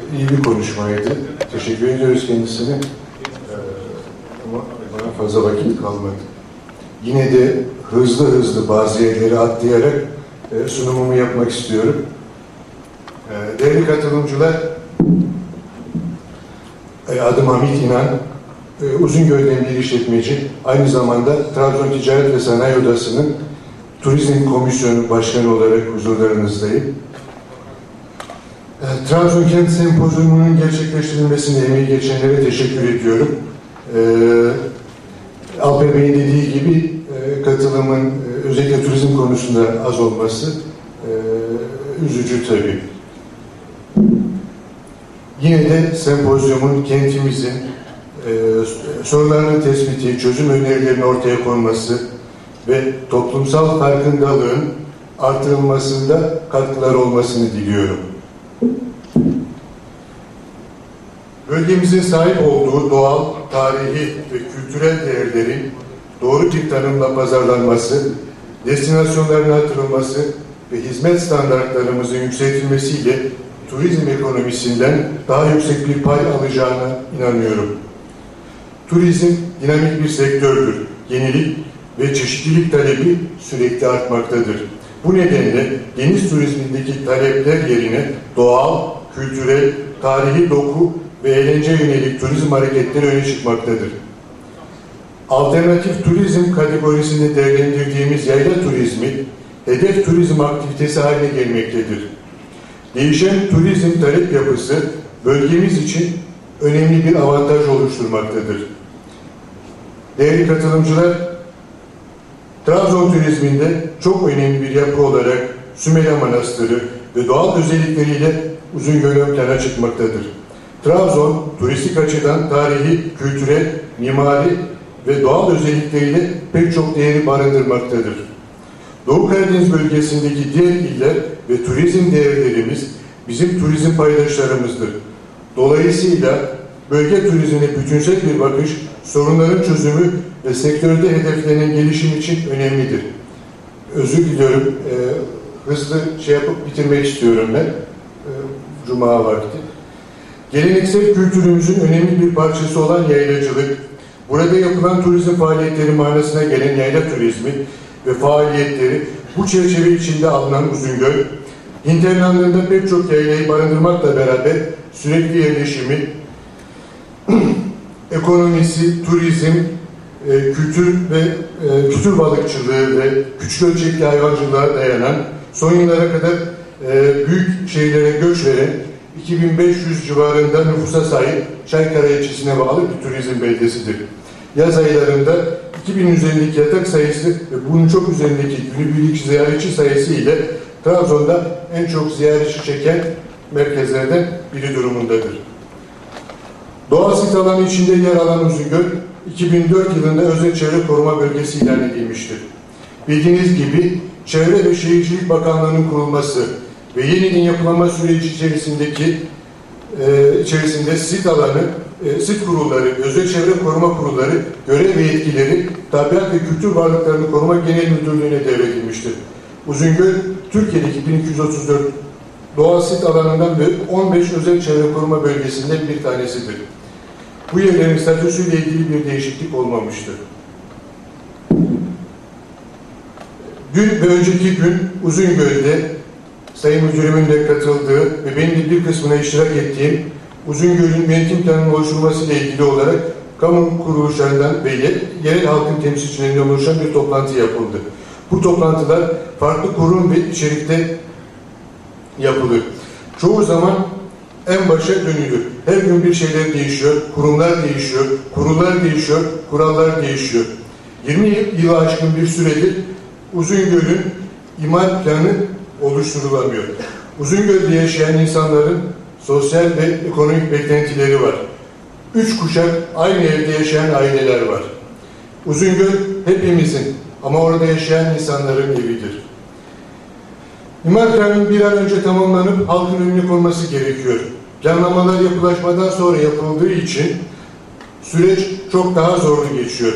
iyi bir konuşmaydı. Teşekkür ediyoruz kendisine. Ama bana fazla vakit kalmadı. Yine de hızlı bazı yerleri atlayarak sunumumu yapmak istiyorum. Değerli katılımcılar, adım Hamit İnan, Uzungöl'den bir işletmeci, aynı zamanda Trabzon Ticaret ve Sanayi Odası'nın Turizm Komisyonu Başkanı olarak huzurlarınızdayım. Trabzon Kent Sempozyumu'nun gerçekleştirilmesinde emeği geçenlere teşekkür ediyorum. Alper Bey'in dediği gibi katılımın özellikle turizm konusunda az olması üzücü tabii. Yine de sempozyumun kentimizin sorunlarının tespiti, çözüm önerilerinin ortaya konması ve toplumsal farkındalığın artırılmasında katkılar olmasını diliyorum. Bölgemizin sahip olduğu doğal, tarihi ve kültürel değerlerin doğru bir tanımla pazarlanması, destinasyonların artırılması ve hizmet standartlarımızın yükseltilmesiyle turizm ekonomisinden daha yüksek bir pay alacağına inanıyorum. Turizm dinamik bir sektördür. Yenilik ve çeşitlilik talebi sürekli artmaktadır. Bu nedenle deniz turizmindeki talepler yerine doğal, kültürel, tarihi doku ve eğlence yönelik turizm hareketleri öne çıkmaktadır. Alternatif turizm kategorisinde değerlendirdiğimiz yayla turizmi, hedef turizm aktivitesi haline gelmektedir. Değişen turizm talep yapısı bölgemiz için önemli bir avantaj oluşturmaktadır. Değerli katılımcılar, Trabzon turizminde çok önemli bir yapı olarak Sümela Manastırı ve doğal özellikleriyle Uzungöl ön plana çıkmaktadır. Trabzon, turistik açıdan tarihi, kültürel, mimari ve doğal özellikleriyle pek çok değeri barındırmaktadır. Doğu Karadeniz bölgesindeki diğer iller ve turizm değerlerimiz bizim turizm paydaşlarımızdır. Dolayısıyla bölge turizmine bütünsel bir bakış, sorunların çözümü ve sektörde hedeflenen gelişim için önemlidir. Özür diliyorum, hızlı yapıp bitirmek istiyorum ben. Cuma vakti. Geleneksel kültürümüzün önemli bir parçası olan yaylacılık, burada yapılan turizm faaliyetleri manasına gelen yayla turizmi ve faaliyetleri bu çerçeve içinde alınan Uzungöl, hinterlandında pek çok yaylayı barındırmakla beraber sürekli yerleşimi, ekonomisi, turizm, kültür ve kültür balıkçılığı ve küçük ölçekli hayvancılığa dayanan, son yıllara kadar büyük şehirlere göç veren 2500 civarında nüfusa sahip Çaykara ilçesine bağlı bir turizm beldesidir. Yaz aylarında 2000 üzerindeki yatak sayısı ve bunun çok üzerindeki günübirlik ziyaretçi sayısı ile Trabzon'da en çok ziyaretçi çeken merkezlerden biri durumundadır. Doğa sit alanı içinde yer alan Uzungöl, 2004 yılında özel çevre koruma bölgesi ilan edilmiştir. Bildiğiniz gibi Çevre ve Şehircilik Bakanlığı'nın kurulması ve yeniden yapılanma süreci içerisinde sit alanı, sit kurulları, özel çevre koruma kurulları, görev ve yetkileri Tabiat ve Kültür Varlıklarını Koruma Genel Müdürlüğü'ne devredilmiştir. Uzungöl, Türkiye'deki 1234 doğal sit alanından ve 15 özel çevre koruma bölgesinden bir tanesidir. Bu yerlerin statüsüyle ilgili bir değişiklik olmamıştır. Dün ve önceki gün Uzungöl'de Sayın Müdürümün de katıldığı ve benim de bir kısmına iştirak ettiğim Uzungöl'ün yönetim planının oluşturulmasıyla ilgili olarak kamu kuruluşlarından ve yerel halkın temsilcilerinden oluşan bir toplantı yapıldı. Bu toplantılar farklı kurum ve içerikte yapılır. Çoğu zaman en başa dönülür. Her gün bir şeyler değişiyor, kurumlar değişiyor, kurullar değişiyor, kurallar değişiyor. 20 yılı aşkın bir süredir Uzungöl'ün imar planı oluşturulamıyor. Uzungöl'de yaşayan insanların sosyal ve ekonomik beklentileri var. 3 kuşak aynı evde yaşayan aileler var. Uzungöl hepimizin ama orada yaşayan insanların evidir. İmar planının bir an önce tamamlanıp halkın önüne konması gerekiyor. Planlamalar yapılaşmadan sonra yapıldığı için süreç çok daha zorlu geçiyor.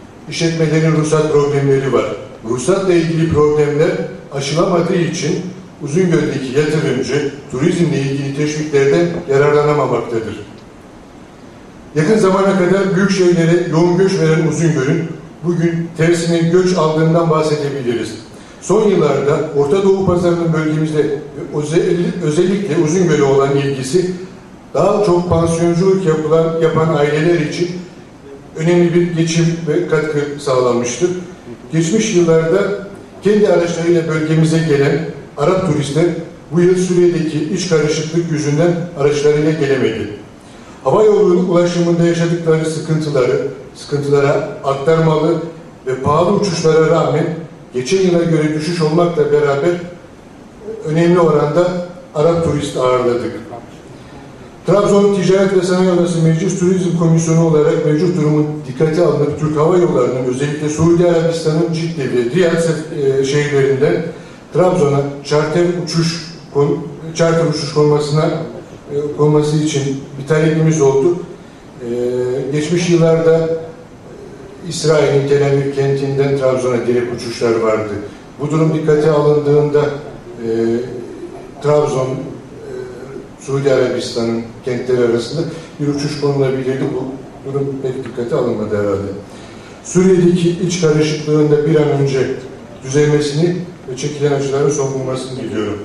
İşletmelerin ruhsat problemleri var. Ruhsatla ilgili problemler aşılamadığı için Uzungöl'deki yatırımcı turizmle ilgili teşviklerden yararlanamamaktadır. Yakın zamana kadar büyük şehirlere yoğun göç veren Uzungöl'ün bugün tersine göç aldığından bahsedebiliriz. Son yıllarda Orta Doğu pazarının bölgemizde özellikle Uzungöl'e olan ilgisi daha çok pansiyonculuk yapan aileler için önemli bir geçim ve katkı sağlanmıştır. Geçmiş yıllarda kendi araçlarıyla bölgemize gelen Arap turistler bu yıl Suriye'deki iç karışıklık yüzünden araçlarıyla gelemedi. Hava yolu ulaşımında yaşadıkları sıkıntılara aktarmalı ve pahalı uçuşlara rağmen geçen yıla göre düşüş olmakla beraber önemli oranda Arap turist ağırladık. Trabzon Ticaret ve Sanayi Odası Meclis Turizm Komisyonu olarak mevcut durumun dikkate alınıp Türk Hava Yolları'nın özellikle Suudi Arabistan'ın Cidde ve Riyad şehirlerinden Trabzon'a charter uçuş konması için bir talebimiz oldu. Geçmiş yıllarda İsrail'in Tel Aviv kentinden Trabzon'a direkt uçuşlar vardı. Bu durum dikkate alındığında Trabzon, Suudi Arabistan'ın kentleri arasında bir uçuş konulabilirdi. Bu durum pek dikkate alınmadı herhalde. Suriye'deki iç karışıklığın da bir an önce düzelmesini ve çekilen acıların son bulmasını diliyorum.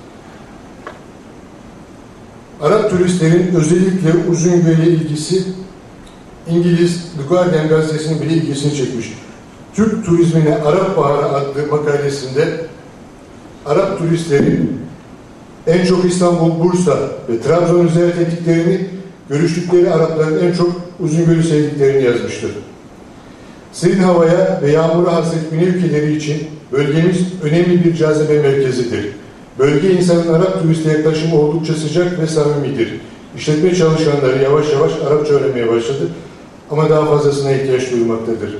Arap turistlerin özellikle Uzungöl'e ilgisi İngiliz The Guardian gazetesinin bile ilgisini çekmiş. Türk turizmine Arap Baharı adlı makalesinde Arap turistlerin en çok İstanbul, Bursa ve Trabzon'u ziyaret ettiklerini, görüştükleri Arapların en çok Uzungöl'ü sevdiklerini yazmıştır. Serin havaya ve yağmura hasret Güney ülkeleri için bölgemiz önemli bir cazibe merkezidir. Bölge insanın Arap turiste yaklaşımı oldukça sıcak ve samimidir. İşletme çalışanları yavaş yavaş Arapça öğrenmeye başladı ama daha fazlasına ihtiyaç duyulmaktadır.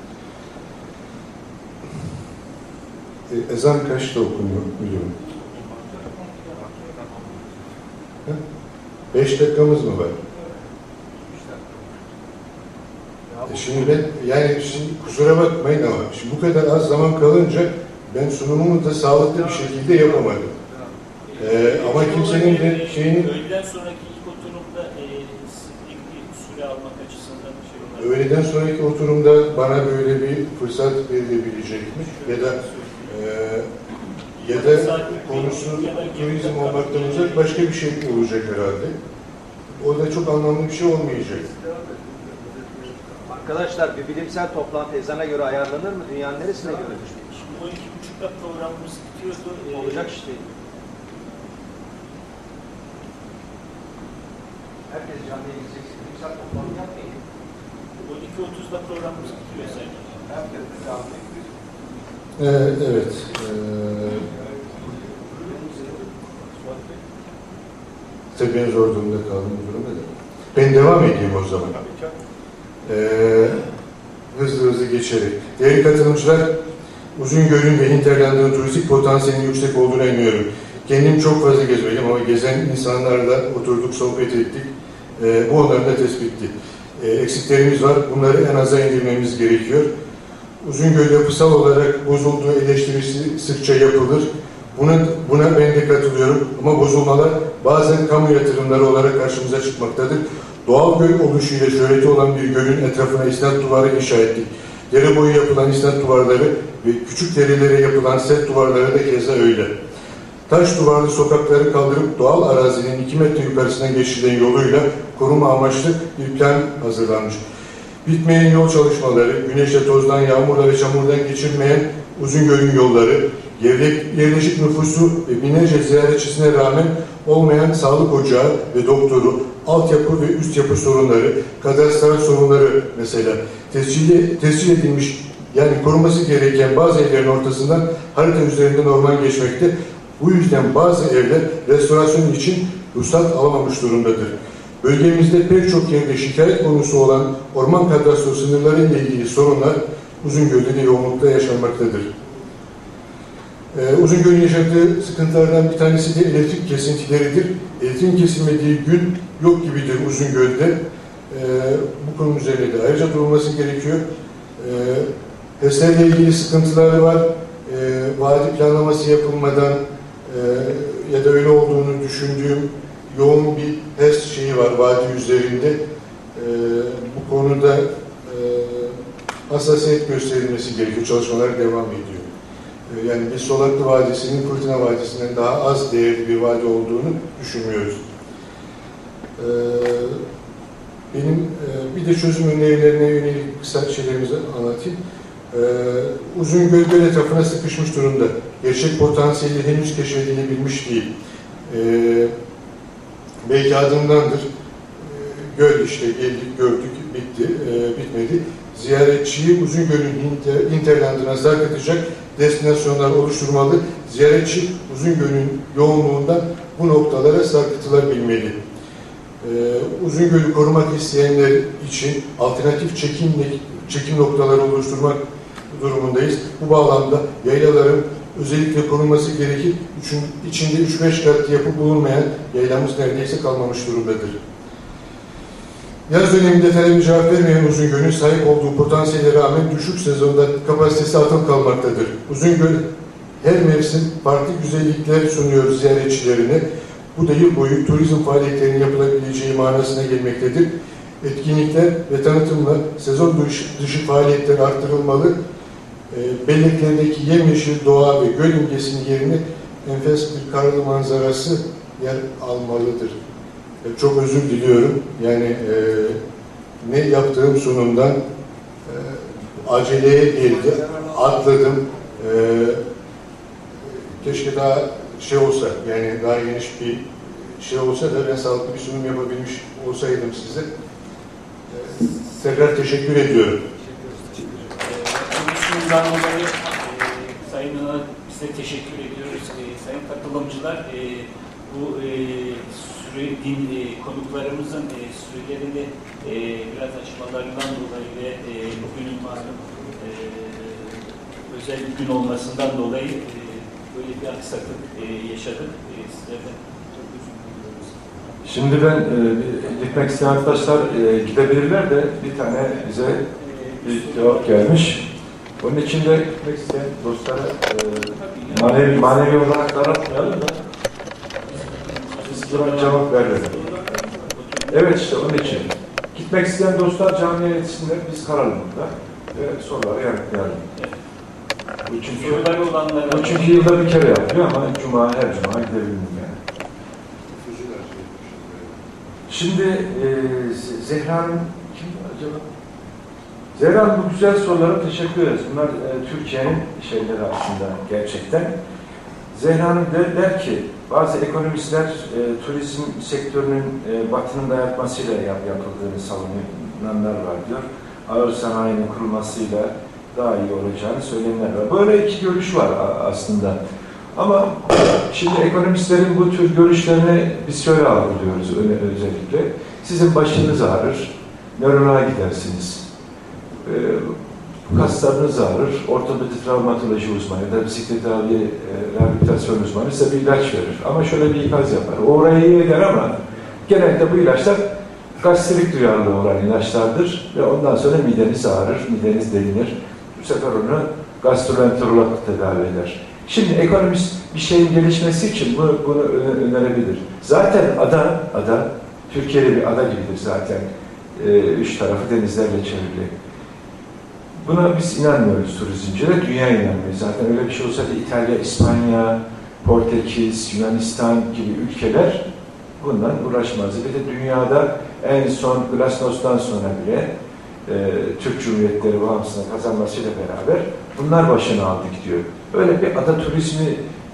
Ezan kaçta okunuyor biliyorum. 5 dakikamız mı var? Şimdi ben, yani şimdi kusura bakmayın ama şimdi bu kadar az zaman kalınca ben sunumumu da sağlıklı bir şekilde yapamadım. Ama kimsenin de şeyini... Öğleden sonraki ilk oturumda süre almak açısından şey olarak... Öğleden sonraki oturumda bana böyle bir fırsat verilebilecek mi? Ya da konusu turizm olmaktan uzak başka bir şey olacak herhalde. O da çok anlamlı bir şey olmayacak. Arkadaşlar bir bilimsel toplantı ezana göre ayarlanır mı? Dünyanın neresine göre? Şimdi 12.30'da programımız bitiyordu. Olacak işte. Herkes canlıya gidecek. Bilimsel toplantı yapmayın. 12.30'da programımız bitiyor zaten. Herkes canlıya gidecek. Evet. Tabii ben zor durumda kaldım bu durumda da. Ben devam edeyim o zaman. Hızlı geçerek. Değerli katılımcılar, Uzungöl'ün ve Hinterland'ın turistik potansiyelinin yüksek olduğuna inanıyorum. Kendim çok fazla gezmedim ama gezen insanlarla oturduk, sohbet ettik. Bu onların da tespitti. Eksiklerimiz var. Bunları en aza indirmemiz gerekiyor. Uzungöl yapısal olarak bozulduğu eleştirisi sıkça yapılır. Buna ben de katılıyorum ama bozulmalar bazen kamu yatırımları olarak karşımıza çıkmaktadır. Doğal göl oluşuyla şöhreti olan bir gölün etrafına isnat duvarı inşa ettik. Dere boyu yapılan isnat duvarları ve küçük derelere yapılan set duvarları da keza öyle. Taş duvarlı sokakları kaldırıp doğal arazinin 2 metre yukarısına geçilen yoluyla koruma amaçlı bir plan hazırlanmış. Bitmeyen yol çalışmaları, güneşle, tozdan, yağmurla ve çamurdan geçirmeyen Uzungöl'ün yolları, yerleşik nüfusu ve binlerce ziyaretçisine rağmen olmayan sağlık ocağı ve doktoru, altyapı ve üst yapı sorunları, kadastral sorunları mesela tescil edilmiş, yani korunması gereken bazı evlerin ortasından harita üzerinden orman geçmekte. Bu yüzden bazı evler restorasyon için ruhsat alamamış durumdadır. Bölgemizde pek çok yerde şikayet konusu olan orman kadastro sınırları ile ilgili sorunlar Uzungöl'de de yoğunlukla yaşanmaktadır. Uzungöl'ün yaşadığı sıkıntılardan bir tanesi de elektrik kesintileridir. Elektriğin kesilmediği gün yok gibidir Uzungöl'de. Bu konu üzerine de ayrıca durulması gerekiyor. HES'lerle ilgili sıkıntıları var. Vadi planlaması yapılmadan ya da öyle olduğunu düşündüğüm yoğun bir HES şeyi var vadi üzerinde. Bu konuda hassasiyet gösterilmesi gerekiyor. Çalışmalar devam ediyor. Yani biz Solaklı Vadisi'nin Fırtına Vadisi'nden daha az değerli bir vadi olduğunu düşünmüyoruz. Benim bir de çözüm önerilerine yönelik kısa şeylerimizi anlatayım. Uzungöl göl etrafına sıkışmış durumda. Gerçek potansiyeli henüz keşfedilebilmiş değil. Belki adımdandır. Göl işte geldik, gördük, bitti, bitmedi. Ziyaretçiyi Uzungöl'ün hinterlandına sarkıtacak destinasyonlar oluşturmalı. Ziyaretçi Uzungöl'ün yoğunluğundan bu noktalara sarkıtılabilmeli. Uzungöl'ü korumak isteyenler için alternatif çekim noktaları oluşturmak durumundayız. Bu bağlamda yaylaların özellikle korunması gerekir. İçinde 3-5 kat yapı bulunmayan yaylamız neredeyse kalmamış durumdadır. Yaz döneminde talebe cevap vermeyen Uzungöl'ün sahip olduğu potansiyele rağmen düşük sezonda kapasitesi atıl kalmaktadır. Uzungöl her mevsim farklı güzellikler sunuyor ziyaretçilerine. Bu da yıl boyu turizm faaliyetlerinin yapılabileceği manasına gelmektedir. Etkinlikler ve tanıtımla sezon dışı faaliyetler arttırılmalı. Belleklerdeki yemyeşil doğa ve göl imgesinin yerine enfes bir karlı manzarası yer almalıdır. Çok özür diliyorum. Yani ne yaptığım sunumdan aceleye geldi, atladım. Keşke daha şey olsa, yani daha geniş bir şey olsa da ben sağlıklı bir sunum yapabilmiş olsaydım size. Tekrar teşekkür ediyorum. Sunumdan dolayı Sayın Hanım'a biz de teşekkür ediyoruz. Sayın katılımcılar, bu konuklarımızın sürelerinde biraz açmalarından dolayı ve bugünün malum özel bir gün olmasından dolayı böyle bir aksaklık yaşadık. Sizlerden çok özür diliyoruz. Şimdi ben gitmek isteyen arkadaşlar gidebilirler de bir tane bize bir cevap gelmiş. Onun için de gitmek isteyen dostlara manevi olarak daratmayalım da biz buna cevap verelim. Evet, işte onun için. Gitmek isteyen dostlar camiye yetişsinler, biz Karalım'da ve soruları yanıtlayalım. Bu çünkü yılda bir kere yapıyor ama her cuma gidebilirim yani. Şimdi Zehra Hanım kim acaba? Zehra Hanım, bu güzel sorulara teşekkür ederiz. Bunlar Türkiye'nin şeyleri aslında gerçekten. Zehra Hanım der ki bazı ekonomistler turizm sektörünün Batı'nın dayatmasıyla yapıldığını savunanlar var diyor. Ağır sanayinin kurulmasıyla daha iyi olacağını söyleyenler var. Böyle iki görüş var aslında. Ama şimdi ekonomistlerin bu tür görüşlerini biz şöyle algılıyoruz özellikle. Sizin başınız ağrır, nöroloğa gidersiniz. Kaslarınız ağrır, ortopedi travmatoloji uzmanı ya da bisiklet tedavi rehabilitasyon uzmanı size bir ilaç verir. Ama şöyle bir ikaz yapar. O orayı iyi eder ama genelde bu ilaçlar gastrik duyarlılığı olan ilaçlardır ve ondan sonra mideniz ağrır, mideniz delinir. Bu sefer onu gastroenterolog tedavi eder. Şimdi ekonomist bir şeyin gelişmesi için bunu önerebilir. Zaten ada Türkiye'de bir ada gibidir zaten. Üç tarafı denizlerle çevrili. Buna biz inanmıyoruz turizmciler, dünya inanmıyor. Zaten öyle bir şey olsaydı İtalya, İspanya, Portekiz, Yunanistan gibi ülkeler bundan uğraşmazdı. Bir de dünyada en son Glasnost'tan sonra bile Türk Cumhuriyetleri bağımsızlığını kazanmasıyla beraber bunlar başına aldık diyor. Öyle bir ada turizmi,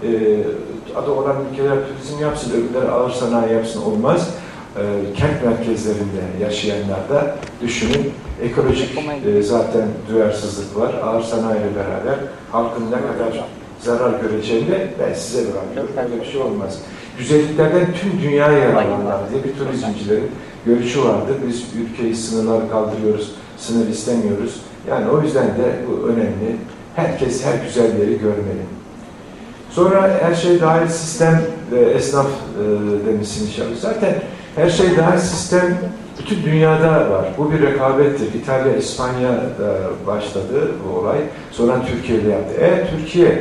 ada olan ülkeler turizm yapsın, öbürleri ağır sanayi yapsın olmaz. Kent merkezlerinde yaşayanlar da düşünün, ekolojik zaten duyarsızlık var. Ağır sanayiyle beraber halkın ne kadar zarar göreceğini ben size bırakıyorum. Böyle bir şey olmaz. Güzelliklerden tüm dünyaya yararlanırlar diye bir turizmcilerin görüşü vardır. Biz ülkeyi sınırlar kaldırıyoruz, sınır istemiyoruz. Yani o yüzden de bu önemli. Herkes her güzel yeri görmeli. Sonra her şey dahil sistem ve esnaf demişsiniz. Zaten her şey dahil sistem bütün dünyada var. Bu bir rekabettir. İtalya, İspanya'da başladı bu olay. Sonra Türkiye'de yaptı. Eğer Türkiye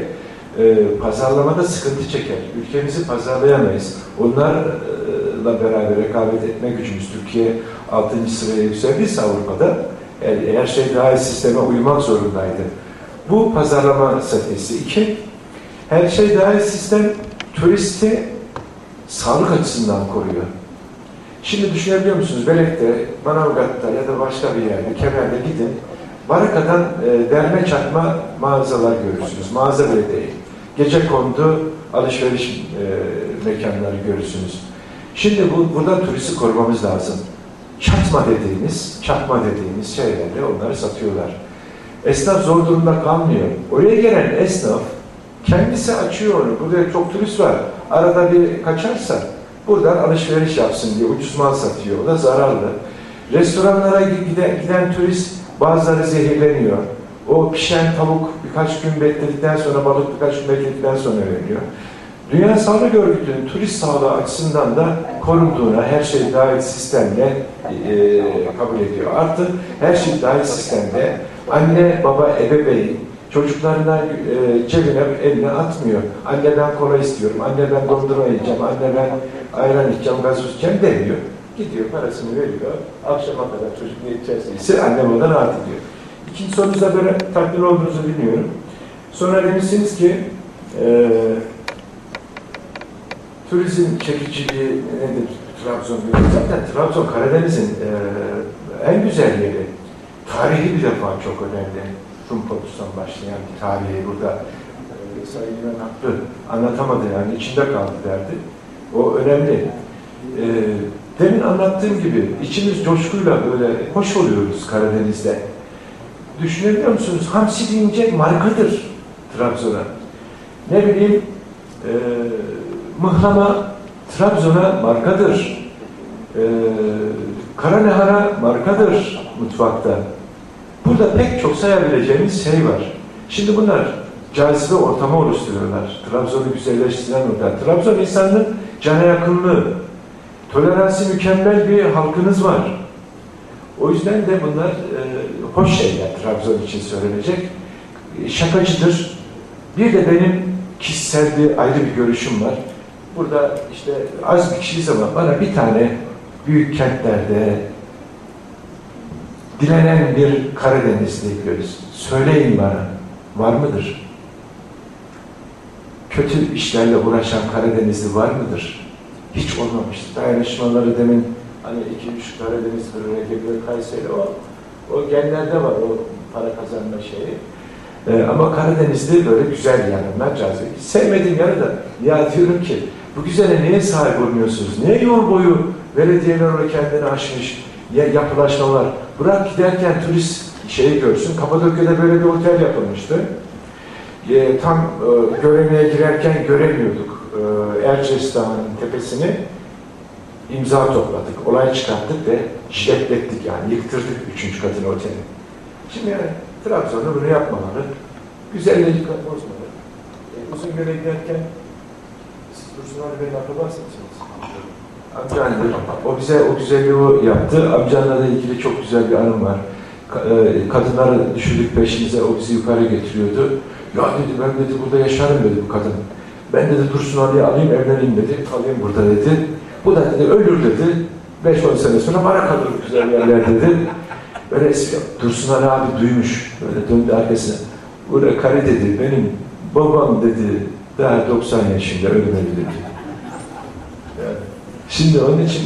pazarlamada sıkıntı çeker. Ülkemizi pazarlayamayız. Onlarla beraber rekabet etme gücümüz, Türkiye 6. sıraya yükseldiyse Avrupa'da her şey daha iyi sisteme uymak zorundaydı. Bu pazarlama stratejisi. 2, her şey daha iyi sistem turisti sağlık açısından koruyor. Şimdi düşünebiliyor musunuz? Belek'te, Manavgat'ta ya da başka bir yerde, Kemer'de gidin. Barakadan derme çatma mağazalar görürsünüz. Mağaza bile değil. Gecekondu alışveriş mekanları görürsünüz. Şimdi burada turisti korumamız lazım. Çatma dediğimiz şeylerle onları satıyorlar. Esnaf zor durumda kalmıyor. Oraya gelen esnaf kendisi açıyor onu. Burada çok turist var. Arada bir kaçarsa buradan alışveriş yapsın diye ucuz mal satıyor. O da zararlı. Restoranlara giden turist bazıları zehirleniyor. O pişen tavuk birkaç gün bekledikten sonra, balık birkaç gün bekledikten sonra ölüyor. Dünya Sağlık Örgütü'nün turist sağlığı açısından da korunduğuna her şey dahil sistemle kabul ediyor. Artı her şey dahil sistemde anne, baba, ebeveyn çocuklarına cebine eline atmıyor. Anne ben kola istiyorum, anne ben dondurma yiyeceğim, anne ben ayran içeceğim, gazoz içeceğim demiyor. Gidiyor, parasını veriyor. Akşama kadar çocuk ne içerse anne babadan rahat ediyor. İkinci sorunuzda böyle tatmin olduğunuzu bilmiyorum. Sonra demişsiniz ki turizm çekiciliği nedir? Trabzon diyor. Zaten Trabzon Karadeniz'in en güzel yeri. Tarihi bir defa çok önemli. Rumpotus'tan başlayan bir tarihi burada Sayın İnan Hakkı anlatamadı yani içinde kaldı derdi. O önemli. Demin anlattığım gibi içimiz coşkuyla böyle hoş oluyoruz Karadeniz'de. Düşünebiliyor musunuz? Hamsi deyince markadır Trabzon'a. Ne bileyim mıhlama Trabzon'a markadır. Karanehara markadır mutfakta. Burada pek çok sayabileceğimiz şey var. Şimdi bunlar cazibe ortamı oluşturuyorlar. Trabzon'u güzelleştiren ortam. Trabzon insanının cana yakınlığı, toleransı mükemmel bir halkınız var. O yüzden de bunlar hoş şeyler Trabzon için söylenecek. Şakacıdır. Bir de benim kişisel bir ayrı bir görüşüm var. Burada işte az bir kişiyiz ama bana bir tane büyük kentlerde dilenen bir Karadenizli görürüz. Söyleyin bana, var mıdır? Kötü işlerle uğraşan Karadenizli var mıdır? Hiç olmamıştır. Dayanışmaları demin hani 2-3 Karadeniz, Kırıklar, Kayseri o genlerde var o para kazanma şeyi. Ama Karadenizli böyle güzel yanından cazip. Sevmediğim yanı da ya diyorum ki bu güzele niye sahip olmuyorsunuz? Niye yol boyu belediyeler orada kendini aşmış? Yapılaşmalar. Bırak giderken turist şeyi görsün. Kapadokya'da böyle bir otel yapılmıştı. Tam Göreme'ye girerken göremiyorduk. Erciyes Dağı'nın tepesini imza topladık. Olay çıkarttık ve şiddetlettik yani. Yıktırdık 3. katın oteli. Şimdi yani Trabzon'da bunu yapmaları, güzellik bozmaları. Uzungöl'e giderken siz Dursun Ali Bey'in akrabası mısınız? Amcandır. O güzelliği o yaptı. Amcanla da ilgili çok güzel bir anım var. Kadınları düşürdük peşimize, o bizi yukarı getiriyordu. Ya dedi, ben dedi burada yaşarım dedi bu kadın. Ben dedi Dursun Ali'yi alayım, evleneyim dedi. Alayım burada dedi. Bu da dedi ölür dedi. 5-10 sene sonra bana kalır güzel yerler dedi. Böyle espri yaptı. Dursun Ali abi duymuş. Böyle döndü arkasına. Burada karı dedi, benim babam dedi, daha 90 yaşında ölmeli dedi. Yani, şimdi onun için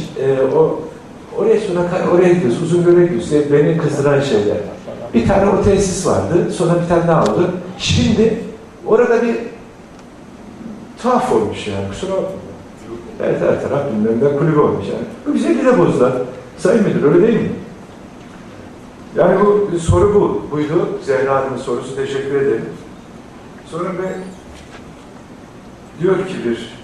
oraya gidiyoruz, Uzungöl'e gidiyoruz. Beni kızdıran şeyler. Bir tane o tesis vardı, sonra bir tane daha aldı. Şimdi orada bir tuhaf olmuş yani, kusura bakmayın. Evet, her taraf bilmem kulübü olmuş yani. Bu güzelliği de bozdular. Sayın Müdür, öyle değil mi? Yani bu soru buydu. Zehra Hanım'ın sorusu. Teşekkür ederim. Sonra diyor ki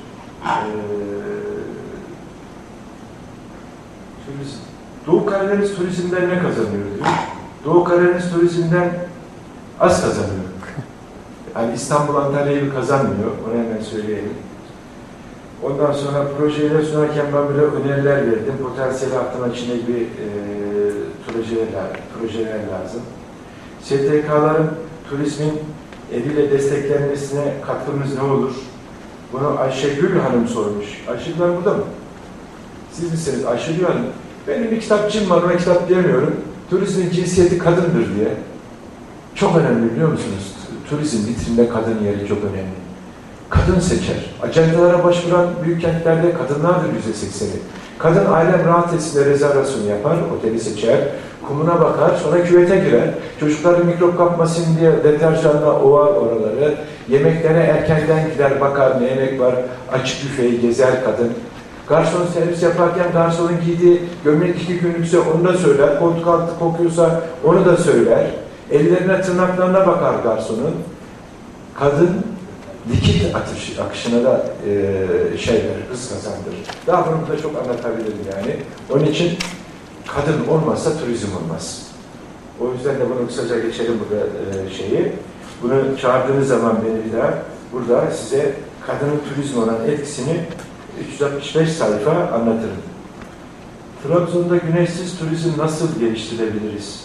Doğu Karadeniz turizmden ne kazanıyor diyor. Doğu Karadeniz turizmden az kazanıyor. Yani İstanbul, Antalya gibi kazanmıyor. Onu hemen söyleyelim. Ondan sonra projeleri sunarken ben böyle öneriler verdim. Potansiyeli arttırmak için bir projeler lazım. STK'ların turizmin eliyle desteklenmesine katkımız ne olur? Bunu Ayşegül Hanım sormuş. Ayşegül Hanım burada mı? Siz misiniz Ayşegül Hanım? Benim bir kitapçığım var, ona kitap diyemiyorum. Turizmin cinsiyeti kadındır diye. Çok önemli biliyor musunuz? Turizm vitrinde kadın yeri çok önemli. Kadın seçer. Acendalara başvuran büyük kentlerde kadınlardır %80'i. Kadın ailem rahat etsin de rezervasyon yapar, oteli seçer, kumuna bakar, sonra küvete girer. Çocukların mikrop kapmasın diye deterjanla ovar oraları. Yemeklere erkenden gider, bakar ne yemek var, açık büfeyi gezer kadın. Garson servis yaparken garsonun giydiği gömlek 2 günlükse onu da söyler, koltuk altı kokuyorsa onu da söyler. Ellerine, tırnaklarına bakar garsonun. Kadın likit akışına da hız kazandırır. Daha bunu da çok anlatabilirim yani. Onun için kadın olmazsa turizm olmaz. O yüzden de bunu kısaca geçelim burada şeyi. Bunu çağırdığınız zaman beni bir daha burada size kadının turizm olan etkisini 365 sayfa anlatırım. Trabzon'da güneşsiz turizm nasıl geliştirebiliriz?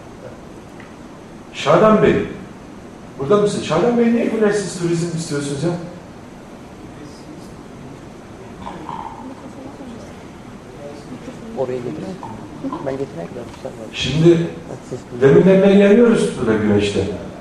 Şadan Bey, burada mısın? Şadan Bey niye güneşsiz turizm istiyorsunuz ya? Oraya getirmek. Ben getirmek lazım. Şimdi deminden geliyoruz burada güneşte.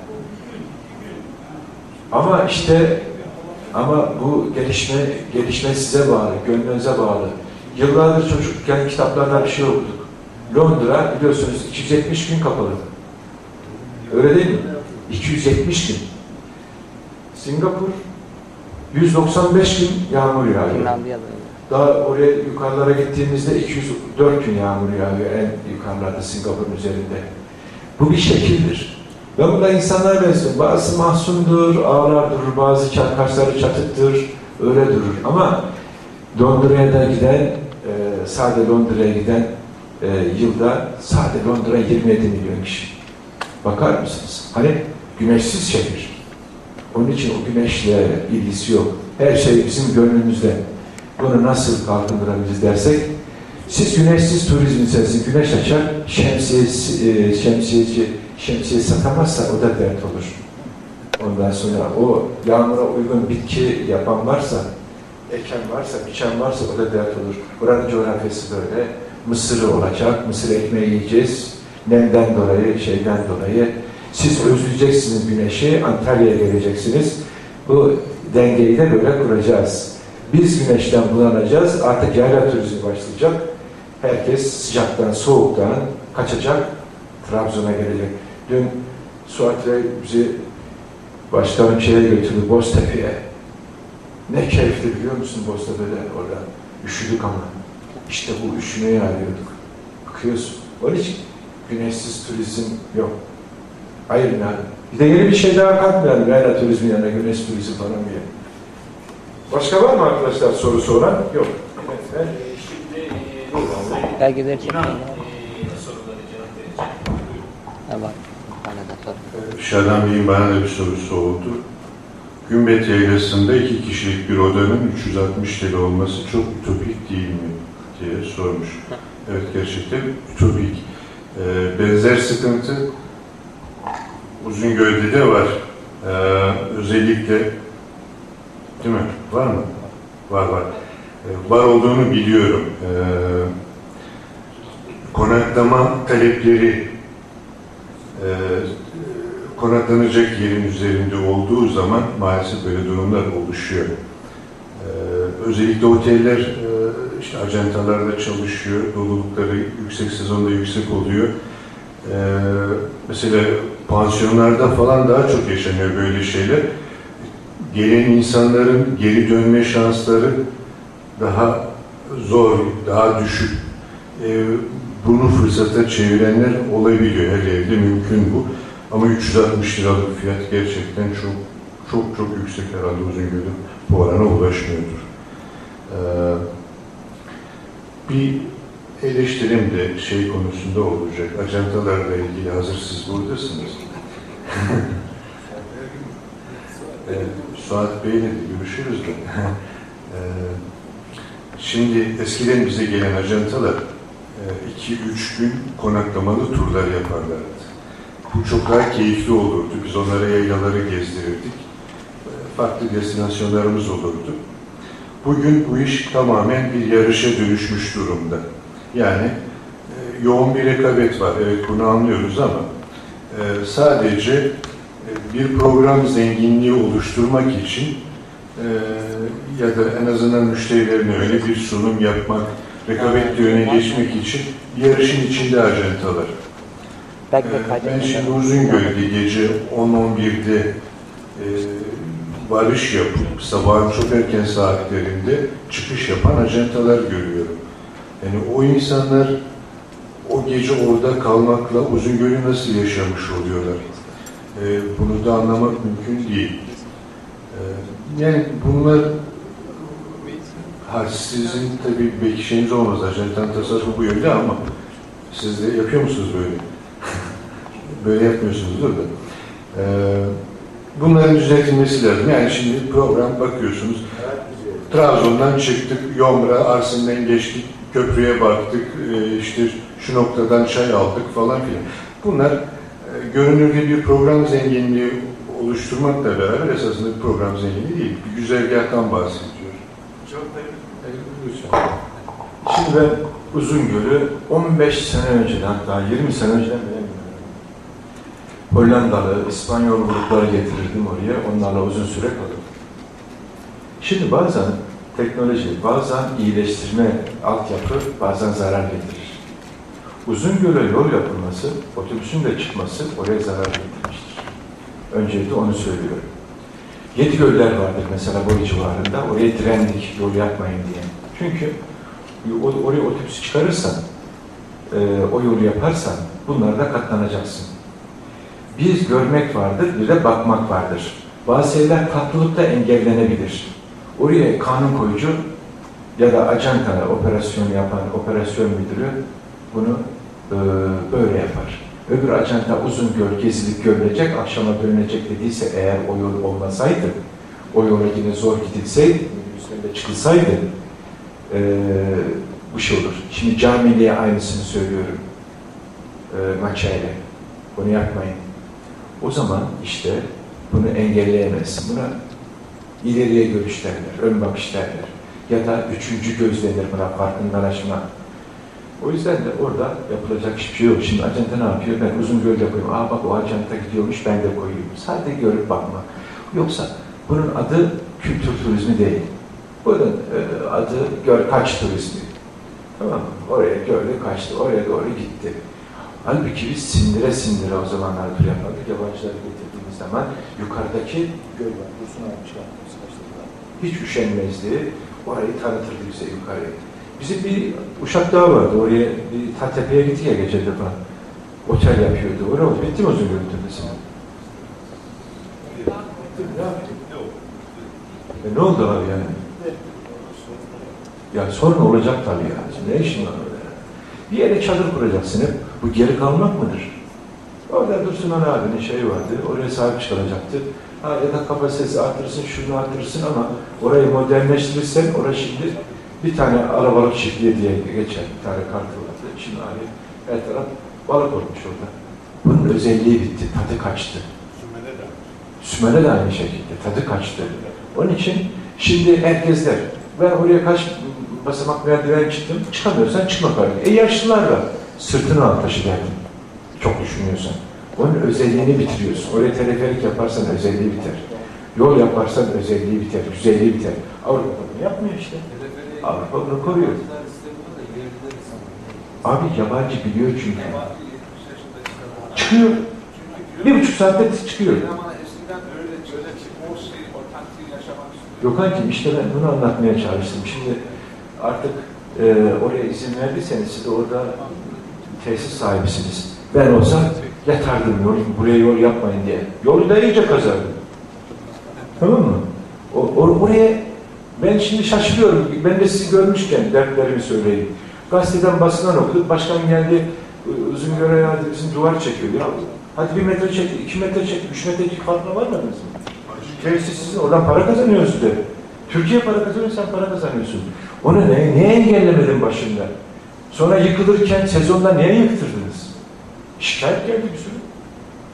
Ama işte bu gelişme size bağlı, gönlünüze bağlı. Yıllardır çocukken kitaplarda bir şey okuduk. Londra biliyorsunuz 270 gün kapalı. Öyle değil mi? 270 gün. Singapur 195 gün yağmur yağıyor. Daha oraya yukarılara gittiğimizde 204 gün yağmur yağıyor en yukarılarda Singapur'un üzerinde. Bu bir şekildir. Ben burada insanlara benziyorum. Bazısı mahzundur, ağlar durur, bazı kaşları çatıktır, öyle durur. Ama Londra'ya da giden, sade Londra'ya giden yılda sade Londra 27 milyon kişi. Bakar mısınız? Hani güneşsiz şehir. Onun için o güneşle ilgisi yok. Her şey bizim gönlümüzde. Bunu nasıl kalkındırabiliriz dersek, siz güneşsiz turizm içerisinde güneş açar, şemsiye satamazsa o da dert olur. Ondan sonra o yağmura uygun bitki yapan varsa, eken varsa, biçen varsa o da dert olur. Buranın coğrafyası böyle. Mısırı olacak, mısır ekmeği yiyeceğiz. Nemden dolayı, şeyden dolayı. Siz özleyeceksiniz güneşi, Antalya'ya geleceksiniz. Bu dengeyi de böyle kuracağız. Biz güneşten bulanacağız, artık yayla turizmi başlayacak. Herkes sıcaktan, soğuktan kaçacak, Trabzon'a gelecek. Dün Suat Bey bizi başkanım şeye götürdü, Boztepe'ye. Ne keyifli biliyor musun Boztepe'de orada? Üşüdük ama. İşte bu üşümeye arıyorduk. Bakıyorsun. Onun için güneşsiz turizm yok. Hayır yani. Bir de yeni bir şey daha katmayalım. Yayla turizmi yanına güneş turizmi falan diye. Başka var mı arkadaşlar soru soran? Yok. Evet. Şimdi Belgeleri İnan çekmeyin. soruları cevap verecek. Ha var. Bana da sor. Şadan Bey'in bana da bir sorusu oldu. Gümbet Yaylası'nda 2 kişilik bir odanın 360 TL olması çok ütopik değil mi diye sormuş. Evet, gerçekten ütopik. Benzer sıkıntı Uzungöl'de de var. Özellikle değil mi? Var mı? Var. Var olduğunu biliyorum. Konaklama talepleri konaklanacak yerin üzerinde olduğu zaman maalesef böyle durumlar oluşuyor. Özellikle oteller işte acentalarla çalışıyor, dolulukları yüksek sezonda yüksek oluyor. Mesela pansiyonlarda falan daha çok yaşanıyor böyle şeyler. Gelen insanların geri dönme şansları daha zor, daha düşük. Bunu fırsata çevirenler olabiliyor. Her evde mümkün bu. Ama 360 liralık fiyat gerçekten çok yüksek herhalde Uzungöl'ün bu orana ulaşmıyordur. Bir eleştirim de şey konusunda olacak. Ajantalarla ilgili hazır siz buradasınız. Suat Bey'le de görüşürüz de. Şimdi eskiden bize gelen ajantalar 2-3 gün konaklamalı turlar yaparlardı. Bu çok daha keyifli olurdu. Biz onlara yaylaları gezdirirdik. Farklı destinasyonlarımız olurdu. Bugün bu iş tamamen bir yarışa dönüşmüş durumda. Yani yoğun bir rekabet var. Evet, bunu anlıyoruz ama sadece bir program zenginliği oluşturmak için ya da en azından müşterilerine öyle bir sunum yapmak, rekabet yönüne geçmek için yarışın içinde ajantalar. Ben şimdi Uzungöl'de gece 10-11'de varış yapıp sabahın çok erken saatlerinde çıkış yapan ajantalar görüyorum. Yani o insanlar o gece orada kalmakla Uzungöl'ü nasıl yaşamış oluyorlar? Bunu da anlamak mümkün değil. Yani bunlar sizin tabii belki şeyiniz olmaz, ajantanın tasarrufu bu yönde ama siz de yapıyor musunuz böyle? Böyle yapmıyorsunuzdur da. Bunların düzeltilmesi lazım. Yani şimdi program bakıyorsunuz, Trabzon'dan çıktık, Yomra, Arsin'den geçtik, köprüye baktık, işte şu noktadan çay aldık falan filan. Bunlar görünürde bir program zenginliği oluşturmakla beraber esasında bir program zenginliği değil, bir güzergahtan bahsediyor. Çok lütfen. Şimdi ben Uzungöl'ü 15 sene önceden, hatta 20 sene önceden bilemiyorum. Hollandalı, İspanyol grupları getirirdim oraya, onlarla uzun süre kalırdım. Şimdi bazen teknoloji, bazen iyileştirme altyapı, bazen zarar getirir. Uzungöl'e yol yapılması, otobüsün de çıkması oraya zarar getirmiştir. Öncelikle onu söylüyorum. Yedigöller vardır mesela Boyu civarında, oraya direndik, yol yapmayın diye. Çünkü oraya otobüsü çıkarırsan, o yolu yaparsan, bunlara da katlanacaksın. Biz görmek vardır, bir de bakmak vardır. Bazı şeyler tatlılıkta engellenebilir. Oraya kanun koyucu ya da ajanta operasyon yapan operasyon müdürü bunu böyle yapar. Öbür ajanta Uzungöl gezilip görülecek, akşama dönülecek dediyse eğer o yol olmasaydı, o yola yine zor gidilseydi, üstünde çıkılsaydı bu şey olur. Şimdi camiliye aynısını söylüyorum. Maçayla. Bunu yapmayın. O zaman işte bunu engelleyemezsin. Buna ileriye görüş derler, ön bakış derler. Ya da üçüncü göz denir buna, farkındalaşma. O yüzden de orada yapılacak hiçbir şey yok. Şimdi ajanta ne yapıyor? Ben Uzungöl'de koyayım. Aa bak o ajanta gidiyormuş, ben de koyayım. Sadece görüp bakma. Yoksa bunun adı kültür turizmi değil. Bunun adı kaç turizmi. Tamam mı? Oraya gördü, kaçtı, oraya doğru gitti. Halbuki biz sindire sindire o zamanlar tur yapardık. Yabancıları getirdiğimiz zaman yukarıdaki göl var. Dursun abi çıkartmışlar. Hiç üşenmezdi. Orayı tanıtırdı bize yukarıya. Bizim bir Uşak Dağı vardı. Oraya bir Tatepe'ye gittik ya geçen defa. Otel yapıyordu. Orada oldu. Bitti mi Uzungöl'ün tepesine? Ne yaptın? Ne oldu abi yani? Ya sorun olacak tabii ya. Şimdi ne işin var orada? Bir yere çadır kuracaksın hep. Bu geri kalmak mıdır? Orada Dursun abinin şeyi vardı. Oraya sahip çıkılacaktı. Ya da kapasitesi artırsın, şunu artırsın ama orayı modernleştirirsen orası şimdi bir tane arabalık çiftliği diye geçer. Bir tane kartı vardı. Şimdi abi her taraf balık olmuş orada. Bunun özelliği bitti. Tadı kaçtı. Sümele de aynı şekilde. Tadı kaçtı. Onun için şimdi herkes der. Ben oraya kaç basamak merdiven çıktım. Çıkamıyorsan çıkma kardeşim. Yaşlılarla sırtını al taşı derdim. Çok düşünüyorsan. Onun özelliğini bitiriyorsun. Oraya teleferik yaparsan özelliği biter. Yol yaparsan özelliği biter, güzelliği biter. Avrupa bunu yapmıyor işte. Avrupa bunu koruyor. Abi yabancı biliyor çünkü. Çıkıyor. 1,5 saatte çıkıyor. Gökhan'cığım işte ben bunu anlatmaya çalıştım. Şimdi artık oraya izin verdiyseniz siz de orada tesis sahibisiniz. Ben olsam yatardım buraya yol yapmayın diye. Yolu da iyice kazardım. Tamam mı? Oraya ben şimdi şaşırıyorum. Ben de sizi görmüşken dertlerimi söyleyeyim. Gazeteden basından okuduk. Başkan geldi Uzungöl'e hadi bizim duvar çekiyor. Ya, hadi 1 metre çekti, 2 metre çekti, 3 metrecik farkına var mı? Tesis sizin, oradan para kazanıyorsunuz de. Türkiye para kazanıyor, sen para kazanıyorsun. Onu niye engellemedin başında? Sonra yıkılırken sezonda niye yıktırdınız? Şikayet geldi bir sürü.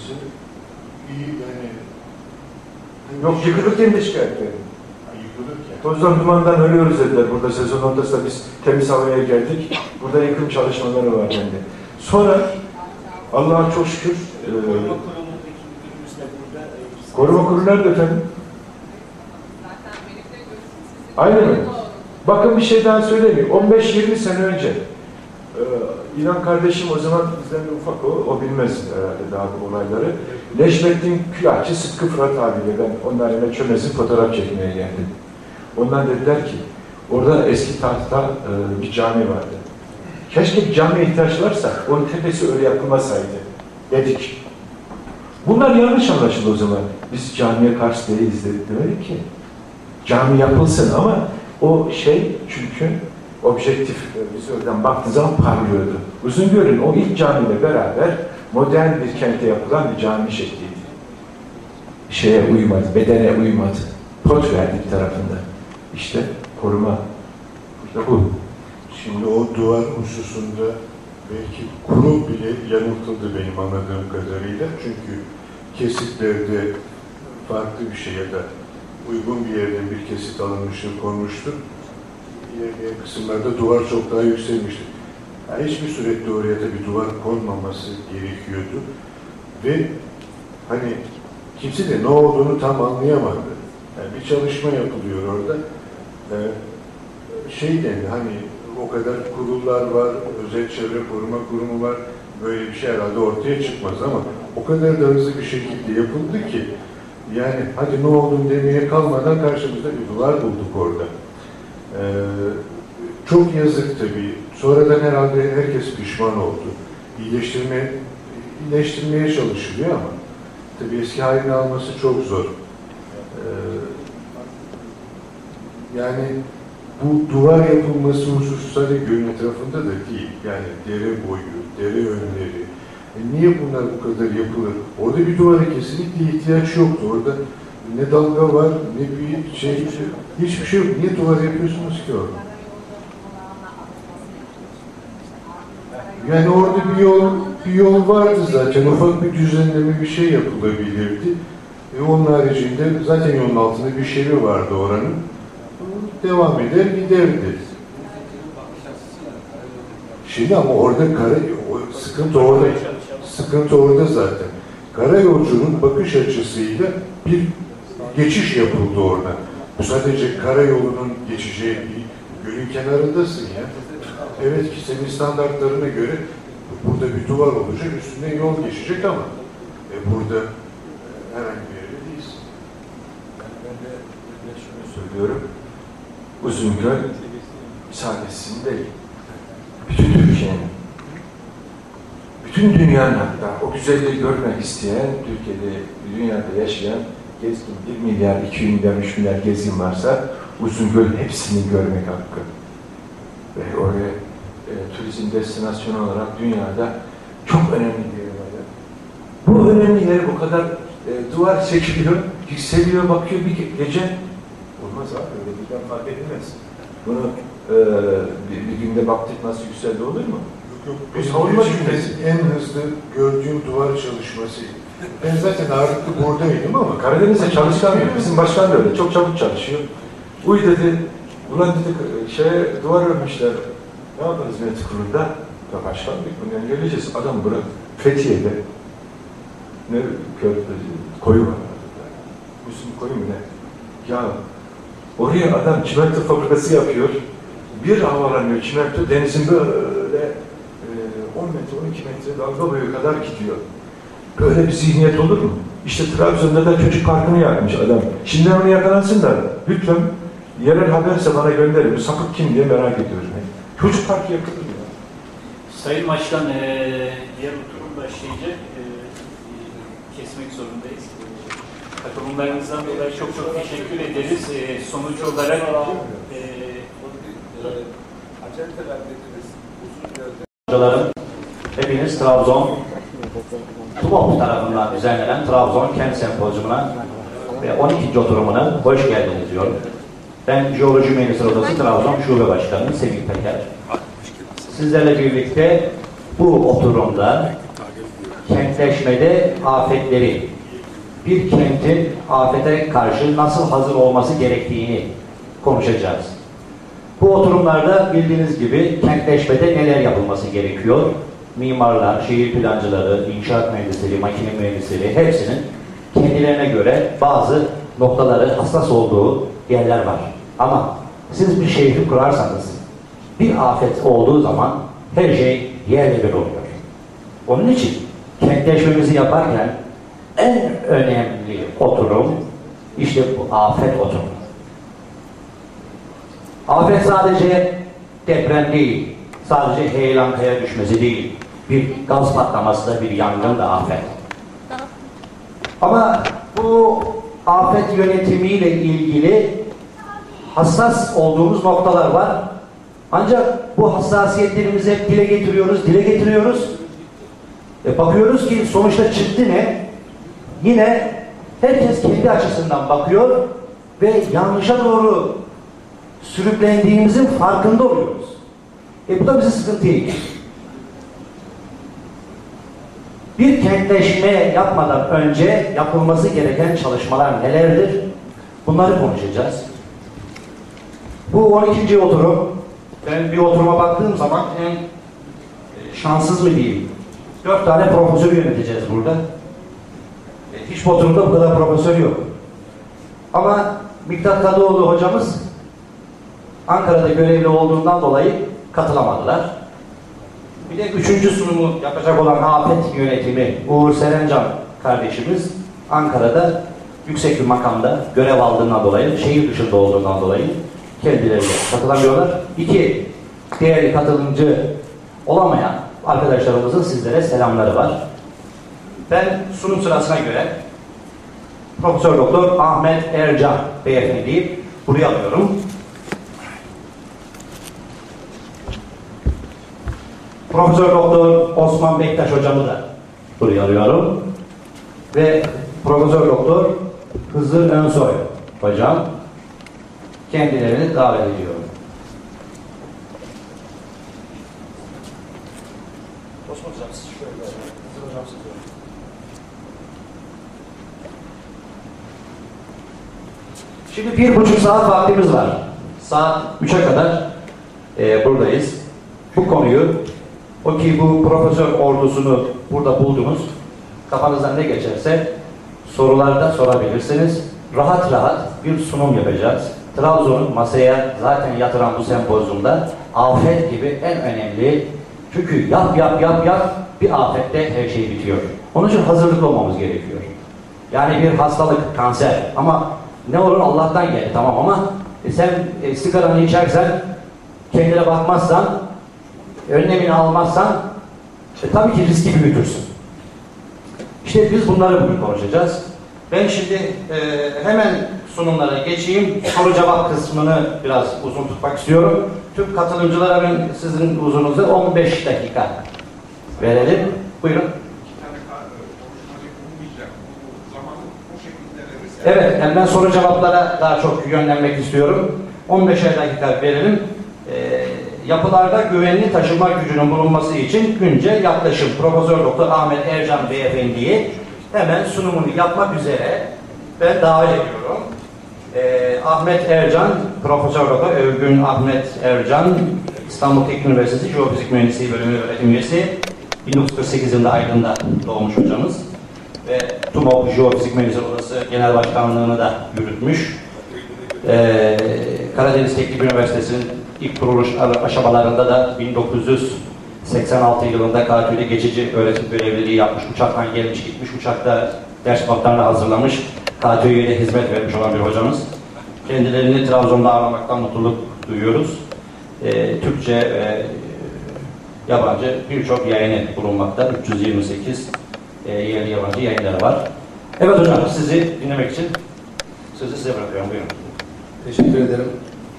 için iyi yani... Yok, yıkılırken de şikayet verdim. Yıkılırken. Tozdan dumandan ölüyoruz dediler. Burada sezon ortasında biz temiz havaya geldik. Burada yıkım çalışmaları var bende. Sonra Allah'a çok şükür Koruma kurulundaki müdürümüz de burada. koruma kurulu nerede efendim? Aynı mı? Bakın bir şey daha söyleyeyim. 15-20 sene önce İnan kardeşim o zaman bizden de ufak o bilmez herhalde daha bu olayları. Neşmettin Külahçı Sıtkı Fırat abiyle ben onlarla çömezin fotoğraf çekmeye geldim. Ondan dediler ki orada eski tahta bir cami vardı. Keşke bir camiye ihtiyaç varsa onun tepesi öyle yapılmasaydı dedik. Bunlar yanlış anlaşıldı o zaman. Biz camiye karşı değiliz dedik ki. Cami yapılsın ama o şey çünkü objektif vizörden baktığı zaman parlıyordu. Uzungöl'ün o ilk camiyle beraber modern bir kente yapılan bir cami şekliydi. Şeye uymadı, bedene uymadı. Pot verdi bir tarafında. İşte koruma. İşte bu. Şimdi o duvar hususunda belki kurum bile yanıltıldı benim anladığım kadarıyla. Çünkü kesitlerde farklı bir şey ya da uygun bir yerden bir kesit alınmıştır, konmuştur. Diğer kısımlarda duvar çok daha yükselmişti. Yani hiçbir surette oraya da bir duvar konmaması gerekiyordu. Ve hani kimse de ne olduğunu tam anlayamadı. Yani bir çalışma yapılıyor orada. Şey dendi, hani o kadar kurullar var, özel çevre koruma kurumu var, böyle bir şey herhalde ortaya çıkmaz ama o kadar da hızlı bir şekilde yapıldı ki yani hadi ne olduğunu demeye kalmadan karşımızda bir duvar bulduk orada. Çok yazık tabii. Sonradan herhalde herkes pişman oldu. İyileştirmeye çalışılıyor ama tabii eski halini alması çok zor. Yani bu duvar yapılması hususu sadece gölün etrafında da değil. Yani dere boyu, dere önleri. Niye bunlar bu kadar yapılır? Orada bir duvara kesinlikle ihtiyaç yoktu. Orada ne dalga var, ne bir şey, hiçbir şey yok. Niye duvar yapıyorsunuz ki orada? Yani orada bir yol vardı zaten. Ufak bir düzenleme bir şey yapılabilirdi. Onun haricinde zaten yolun altında bir şeri vardı oranın. Devam eder giderdi. Şimdi ama orada sıkıntı orada zaten. Karayolcunun bakış açısıyla bir geçiş yapıldı orada. Bu sadece karayolunun geçeceği gölün kenarındasın ya. Evet ki senin standartlarına göre burada bir duvar olacak, üstüne yol geçecek ama burada herhangi bir yerde değilsin. Ben de şunu söylüyorum. Uzungöl sadesinin değil. Bütün Türkiye'nin, bütün dünyanın hatta o güzelliği görmek isteyen, Türkiye'de, dünyada yaşayan gezgin 1 milyar, 2 milyar, 3 milyar gezgin varsa Uzungöl hepsini görmek hakkı. Ve oraya turizm destinasyonu olarak dünyada çok önemli bir yer var. Bu önemli yere bu kadar duvar çekiliyor, yükseliyor, bakıyor bir gece. Olmaz abi, öyle birden fark edilmez. Bunu bir günde baktık nasıl yükseldi olur mu? Yok, Benim en hızlı gördüğüm duvar çalışması. Ben zaten ağırlıklı buradaydım ama Karadeniz'de çalışkan yok. Bizim başkan da öyle. Çok çabuk çalışıyor. Uy dedi, ulan dedi, duvar örmüşler. Ne yaparız yönetim kurulunda? Ya başkanlık bundan geleceğiz. Adam bırak. Fethiye'de ne koyu var. Müslüm koyu mu ne? Ya oraya adam çimento fabrikası yapıyor. Bir havalanıyor çimento, denizin böyle 10 metre, 12 metre dalga boyu kadar gidiyor. Böyle bir zihniyet olur mu? İşte Trabzon'da da çocuk parkını yakmış adam. Şimdi onu yakalansınlar. Lütfen yerel haberse bana gönderin. Bu sapık kim diye merak ediyorum. Çocuk parkı yakılır mı? Sayın Başkan, diğer oturum başlayacak. Kesmek zorundayız. Katılımlarınızdan dolayı çok teşekkür ederiz. Sonuç olarak hepiniz Trabzon TUMOP tarafından düzenlenen Trabzon Kent Sempozyumuna ve 12. oturumuna hoş geldiniz diyorum. Ben Jeoloji Mühendisleri Odası Trabzon Şube Başkanı Semih Peker. Sizlerle birlikte bu oturumda kentleşmede afetleri, bir kentin afete karşı nasıl hazır olması gerektiğini konuşacağız. Bu oturumlarda bildiğiniz gibi kentleşmede neler yapılması gerekiyor? Mimarlar, şehir plancıları, inşaat mühendisleri, makine mühendisleri hepsinin kendilerine göre bazı noktaları hassas olduğu yerler var. Ama siz bir şehri kurarsanız bir afet olduğu zaman her şey yerle bir oluyor. Onun için kentleşmemizi yaparken en önemli oturum işte bu afet oturumu. Afet sadece deprem değil, sadece heyelan kaya düşmesi değil, bir gaz patlaması da bir yangın da afet. Ama bu afet yönetimiyle ilgili hassas olduğumuz noktalar var. Ancak bu hassasiyetlerimizi hep dile getiriyoruz. Bakıyoruz ki sonuçta çıktı ne? Yine herkes kendi açısından bakıyor ve yanlışa doğru sürüklendiğimizin farkında oluyoruz. Bu da bize sıkıntı değil. Bir kentleşme yapmadan önce yapılması gereken çalışmalar nelerdir? Bunları konuşacağız. Bu 12. oturum. Ben bir oturuma baktığım zaman en şanssız mı diyeyim? 4 tane profesör yöneteceğiz burada. Hiçbir oturumda bu kadar profesör yok. Ama Miktat Kadıoğlu hocamız Ankara'da görevli olduğundan dolayı katılamadılar. Bir de 3. sunumu yapacak olan afet yönetimi Uğur Serencan kardeşimiz Ankara'da yüksek bir makamda görev aldığından dolayı, şehir dışında olduğundan dolayı kendileri katılamıyorlar. 2 değerli katılımcı olamayan arkadaşlarımızın sizlere selamları var. Ben sunum sırasına göre Profesör Doktor Ahmet Ercan beyefendiyi buraya alıyorum. Profesör Doktor Osman Bektaş hocamı da buraya alıyorum. Ve Profesör Doktor Hızır Önsoy hocam, kendilerini davet ediyorum. Osman hocam siz şöyle, Hızır hocam siz böyle. Şimdi 1,5 saat vaktimiz var. Saat 3'e kadar buradayız. Bu konuyu, o ki bu profesör ordusunu burada buldunuz, kafanızdan ne geçerse sorularda sorabilirsiniz. Rahat rahat bir sunum yapacağız. Trabzon'un masaya zaten yatıran bu sempozyumda afet gibi en önemli, çünkü yap bir afette her şey bitiyor. Onun için hazırlıklı olmamız gerekiyor. Yani bir hastalık, kanser ama ne olur Allah'tan geldi tamam ama sen sigaranı içersen, kendine bakmazsan, önlemini almazsan tabii ki riski büyütürsün. İşte biz bunları bugün konuşacağız. Ben şimdi hemen sunumlara geçeyim. Soru cevap kısmını biraz uzun tutmak istiyorum. Tüm katılımcılara ben sizin uzununuza 15 dakika verelim. Buyurun. Evet, yani ben soru cevaplara daha çok yönlenmek istiyorum. 15'er dakika verelim. Yapılarda güvenli taşıma gücünün bulunması için güncel yaklaşım Profesör Doktor Ahmet Ercan beyefendiyi hemen sunumunu yapmak üzere ben davet ediyorum. Ahmet Ercan, Profesör Doktor Övgün Ahmet Ercan, İstanbul Teknik Üniversitesi Jeofizik Mühendisliği Bölümü öğretim üyesi, 1948 yılında Aydın'da doğmuş hocamız ve TUMOP Jeofizik Mühendisleri Odası Genel Başkanlığı'nı da yürütmüş. Karadeniz Teknik Üniversitesi'nin ilk kuruluş aşamalarında da 1986 yılında KTÜ'de geçici öğretim görevliliği yapmış. Uçaktan gelmiş gitmiş, uçakta ders notlarını hazırlamış. KTÜ'ye de hizmet vermiş olan bir hocamız. Kendilerini Trabzon'da ağırlamaktan mutluluk duyuyoruz. Türkçe ve yabancı birçok yayını bulunmakta. 328 yerli yabancı yayınları var. Evet hocam, sizi dinlemek için sözü size bırakıyorum. Buyurun. Teşekkür ederim.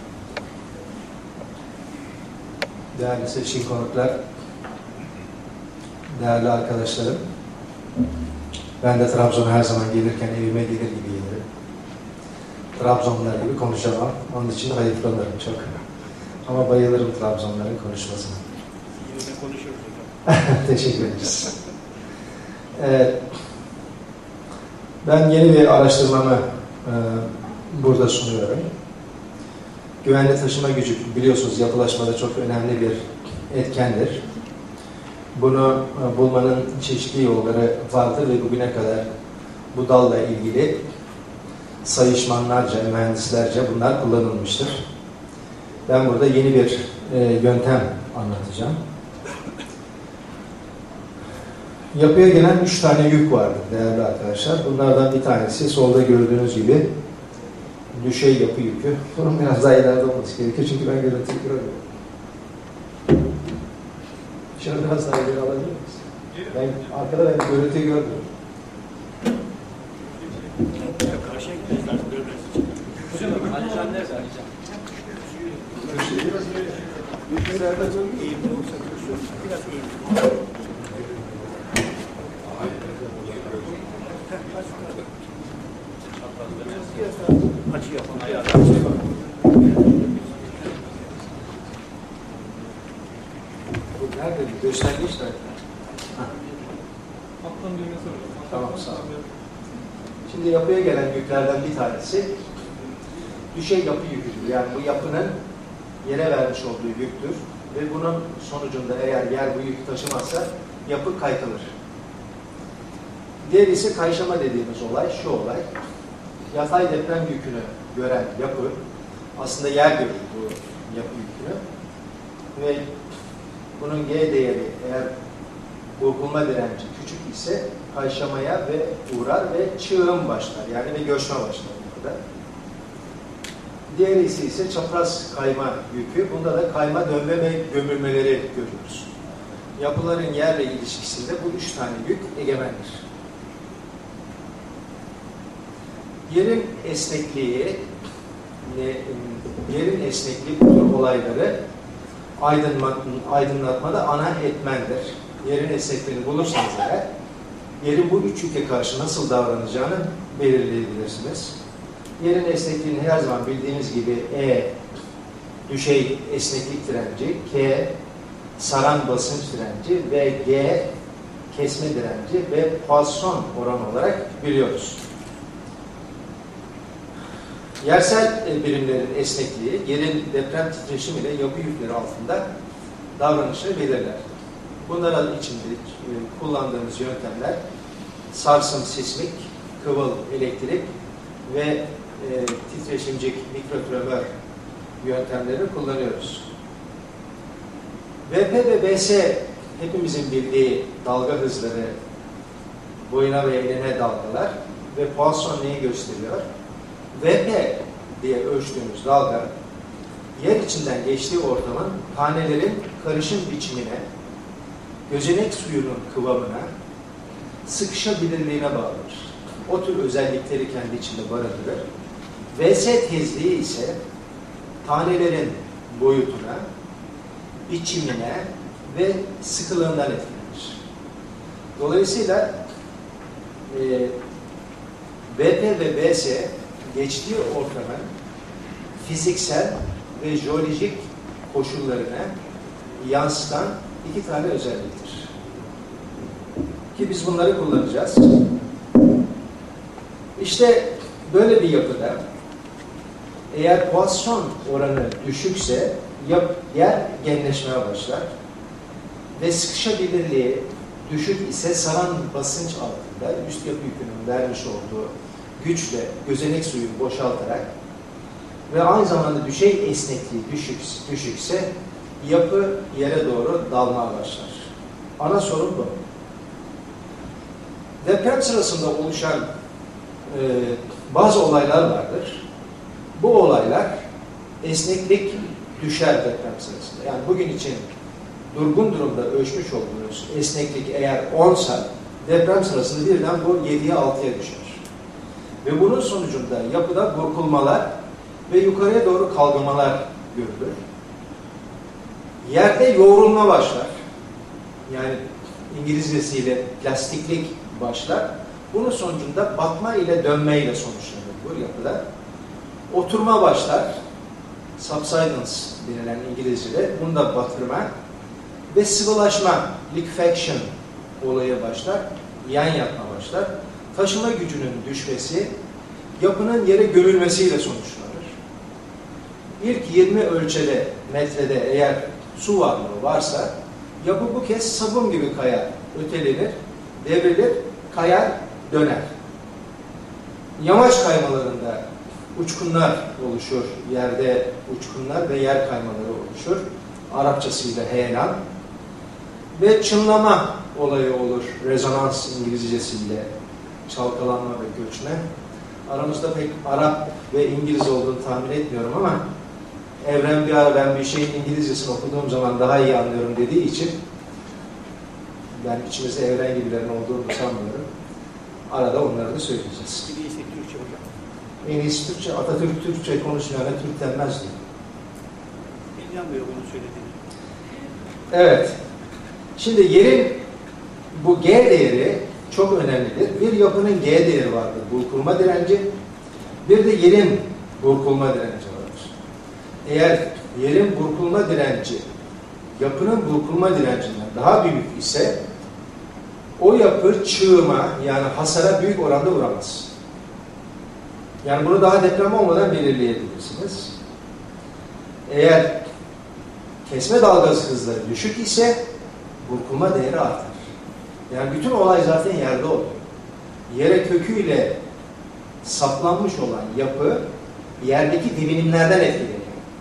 Değerli seçkin konuklar, değerli arkadaşlarım, ben de Trabzon'a her zaman gelirken evime gelir gibi gelirim. Trabzonlular gibi konuşamam, onun için hayıflanırım çok. Ama bayılırım Trabzonluların konuşmasına. Teşekkür ederiz. Ben yeni bir araştırmamı burada sunuyorum. Güvenli taşıma gücü biliyorsunuz yapılaşmada çok önemli bir etkendir. Bunu bulmanın çeşitli yolları vardır ve bugüne kadar bu dalla ilgili sayışmanlarca, mühendislerce bunlar kullanılmıştır. Ben burada yeni bir yöntem anlatacağım. Yapıya gelen 3 tane yük vardır değerli arkadaşlar. Bunlardan bir tanesi solda gördüğünüz gibi düşey yapı yükü. Bunun biraz daha ileride olması gerekiyor çünkü ben görüntüyü görüyorum. Şunu biraz daha ileri alabilir miyiz? Ben arkada ben görüntüyü görmüyorum. Hocam, Alican nerede Alican? Biraz Eğimli olsa biraz eğimli. Açı yapan ayarlar. Bu nerede? Göstergeç de. Tamam, sağ olun. Şimdi yapıya gelen yüklerden bir tanesi düşey yapı yüküdür. Yani bu yapının yere vermiş olduğu yüktür ve bunun sonucunda eğer yer bu yükü taşımazsa yapı kaykılır. Diğeri ise kayşama dediğimiz olay, şu olay. Yatay deprem yükünü gören yapı aslında yer görür bu yapı yükünü ve bunun G değeri eğer burkulma direnci küçük ise kayşamaya ve uğrar ve çığım başlar. Yani ve göçme başlar burada. Diğeri ise çapraz kayma yükü. Bunda da kayma, dönme ve gömülmeleri görüyoruz. Yapıların yerle ilişkisinde bu 3 tane yük egemendir. Yerin esnekliği, bu tür olayları aydınlatmada ana etmendir. Yerin esnekliğini bulursanız eğer, yerin bu 3 yüke karşı nasıl davranacağını belirleyebilirsiniz. Yerin esnekliğini her zaman bildiğiniz gibi E, düşey esneklik direnci, K, saran basınç direnci ve G, kesme direnci ve Poisson oranı olarak biliyoruz. Yersel birimlerin esnekliği, yerin deprem titreşimi ile yapı yükleri altında davranışını belirler. Bunların içinde kullandığımız yöntemler sarsım, sismik, kıvıl, elektrik ve titreşimcik, mikrotremör yöntemlerini kullanıyoruz. VP ve BS hepimizin bildiği dalga hızları, boyuna ve enine dalgalar ve Poisson neyi gösteriyor? VP diye ölçtüğümüz dalga, yer içinden geçtiği ortamın tanelerin karışım biçimine, gözenek suyunun kıvamına, sıkışabilirliğine bağlıdır. O tür özellikleri kendi içinde barındırır. VS tezliği ise tanelerin boyutuna, biçimine ve sıkılığından etkilenir. Dolayısıyla VP ve BS geçtiği ortamın fiziksel ve jeolojik koşullarına yansıtan 2 tane özelliktir. Ki biz bunları kullanacağız. İşte böyle bir yapıda eğer Poisson oranı düşükse yer genleşmeye başlar ve sıkışabilirliği düşük ise saran basınç altında üst yapı yükünün vermiş olduğu güçle gözenek suyu boşaltarak ve aynı zamanda düşey esnekliği düşükse yapı yere doğru dalmaya başlar. Ana sorun bu. Deprem sırasında oluşan bazı olaylar vardır. Bu olaylar esneklik düşer deprem sırasında. Yani bugün için durgun durumda ölçmüş olduğunuz esneklik eğer 10 sa deprem sırasında birden bu 7'ye 6'ya düşer. Ve bunun sonucunda yapıda burkulmalar ve yukarıya doğru kalkmalar görülür. Yerde yoğrulma başlar. Yani İngilizcesiyle plastiklik başlar. Bunun sonucunda batma ile dönme ile sonuçlanır bu yapıda. Oturma başlar. Subsidence denilen İngilizce'de. Bunda batırma ve sıvılaşma, liquefaction olayı başlar. yan yatma başlar. Taşıma gücünün düşmesi yapının yere gömülmesiyle sonuçlanır. İlk 20 ölçede, metrede eğer su varlığı varsa yapı bu kez sabun gibi kayar, ötelenir, devrilir, kayar, döner. Yamaç kaymalarında uçkunlar oluşur, yerde uçkunlar ve yer kaymaları oluşur. Arapçasıyla heyelan. Ve çınlama olayı olur, rezonans İngilizcesiyle, çalkalanma ve göçme. Aramızda pek Arap ve İngiliz olduğunu tahmin etmiyorum ama Evren bir ara ben bir şeyin İngilizcesini okuduğum zaman daha iyi anlıyorum dediği için ben içimizde Evren gibilerin olduğunu sanmıyorum. Arada onları da söyleyeceğiz. En iyisi Türkçe hocam. En iyisi Türkçe, Atatürk Türkçe konuşmayana Türk denmez diyor. İnanmıyor bunu söylediğini. Evet. Şimdi yerin bu G değeri çok önemlidir. Bir yapının G değeri vardır. Burkulma direnci. Bir de yerin burkulma direnci vardır. Eğer yerin burkulma direnci yapının burkulma direncinden daha büyük ise o yapı çığıma yani hasara büyük oranda uğramaz. Yani bunu daha deprem olmadan belirleyebilirsiniz. Eğer kesme dalgası hızları düşük ise burkulma değeri artar. Yani bütün olay zaten yerde oluyor. Yere köküyle saplanmış olan yapı yerdeki devinimlerden etkileniyor.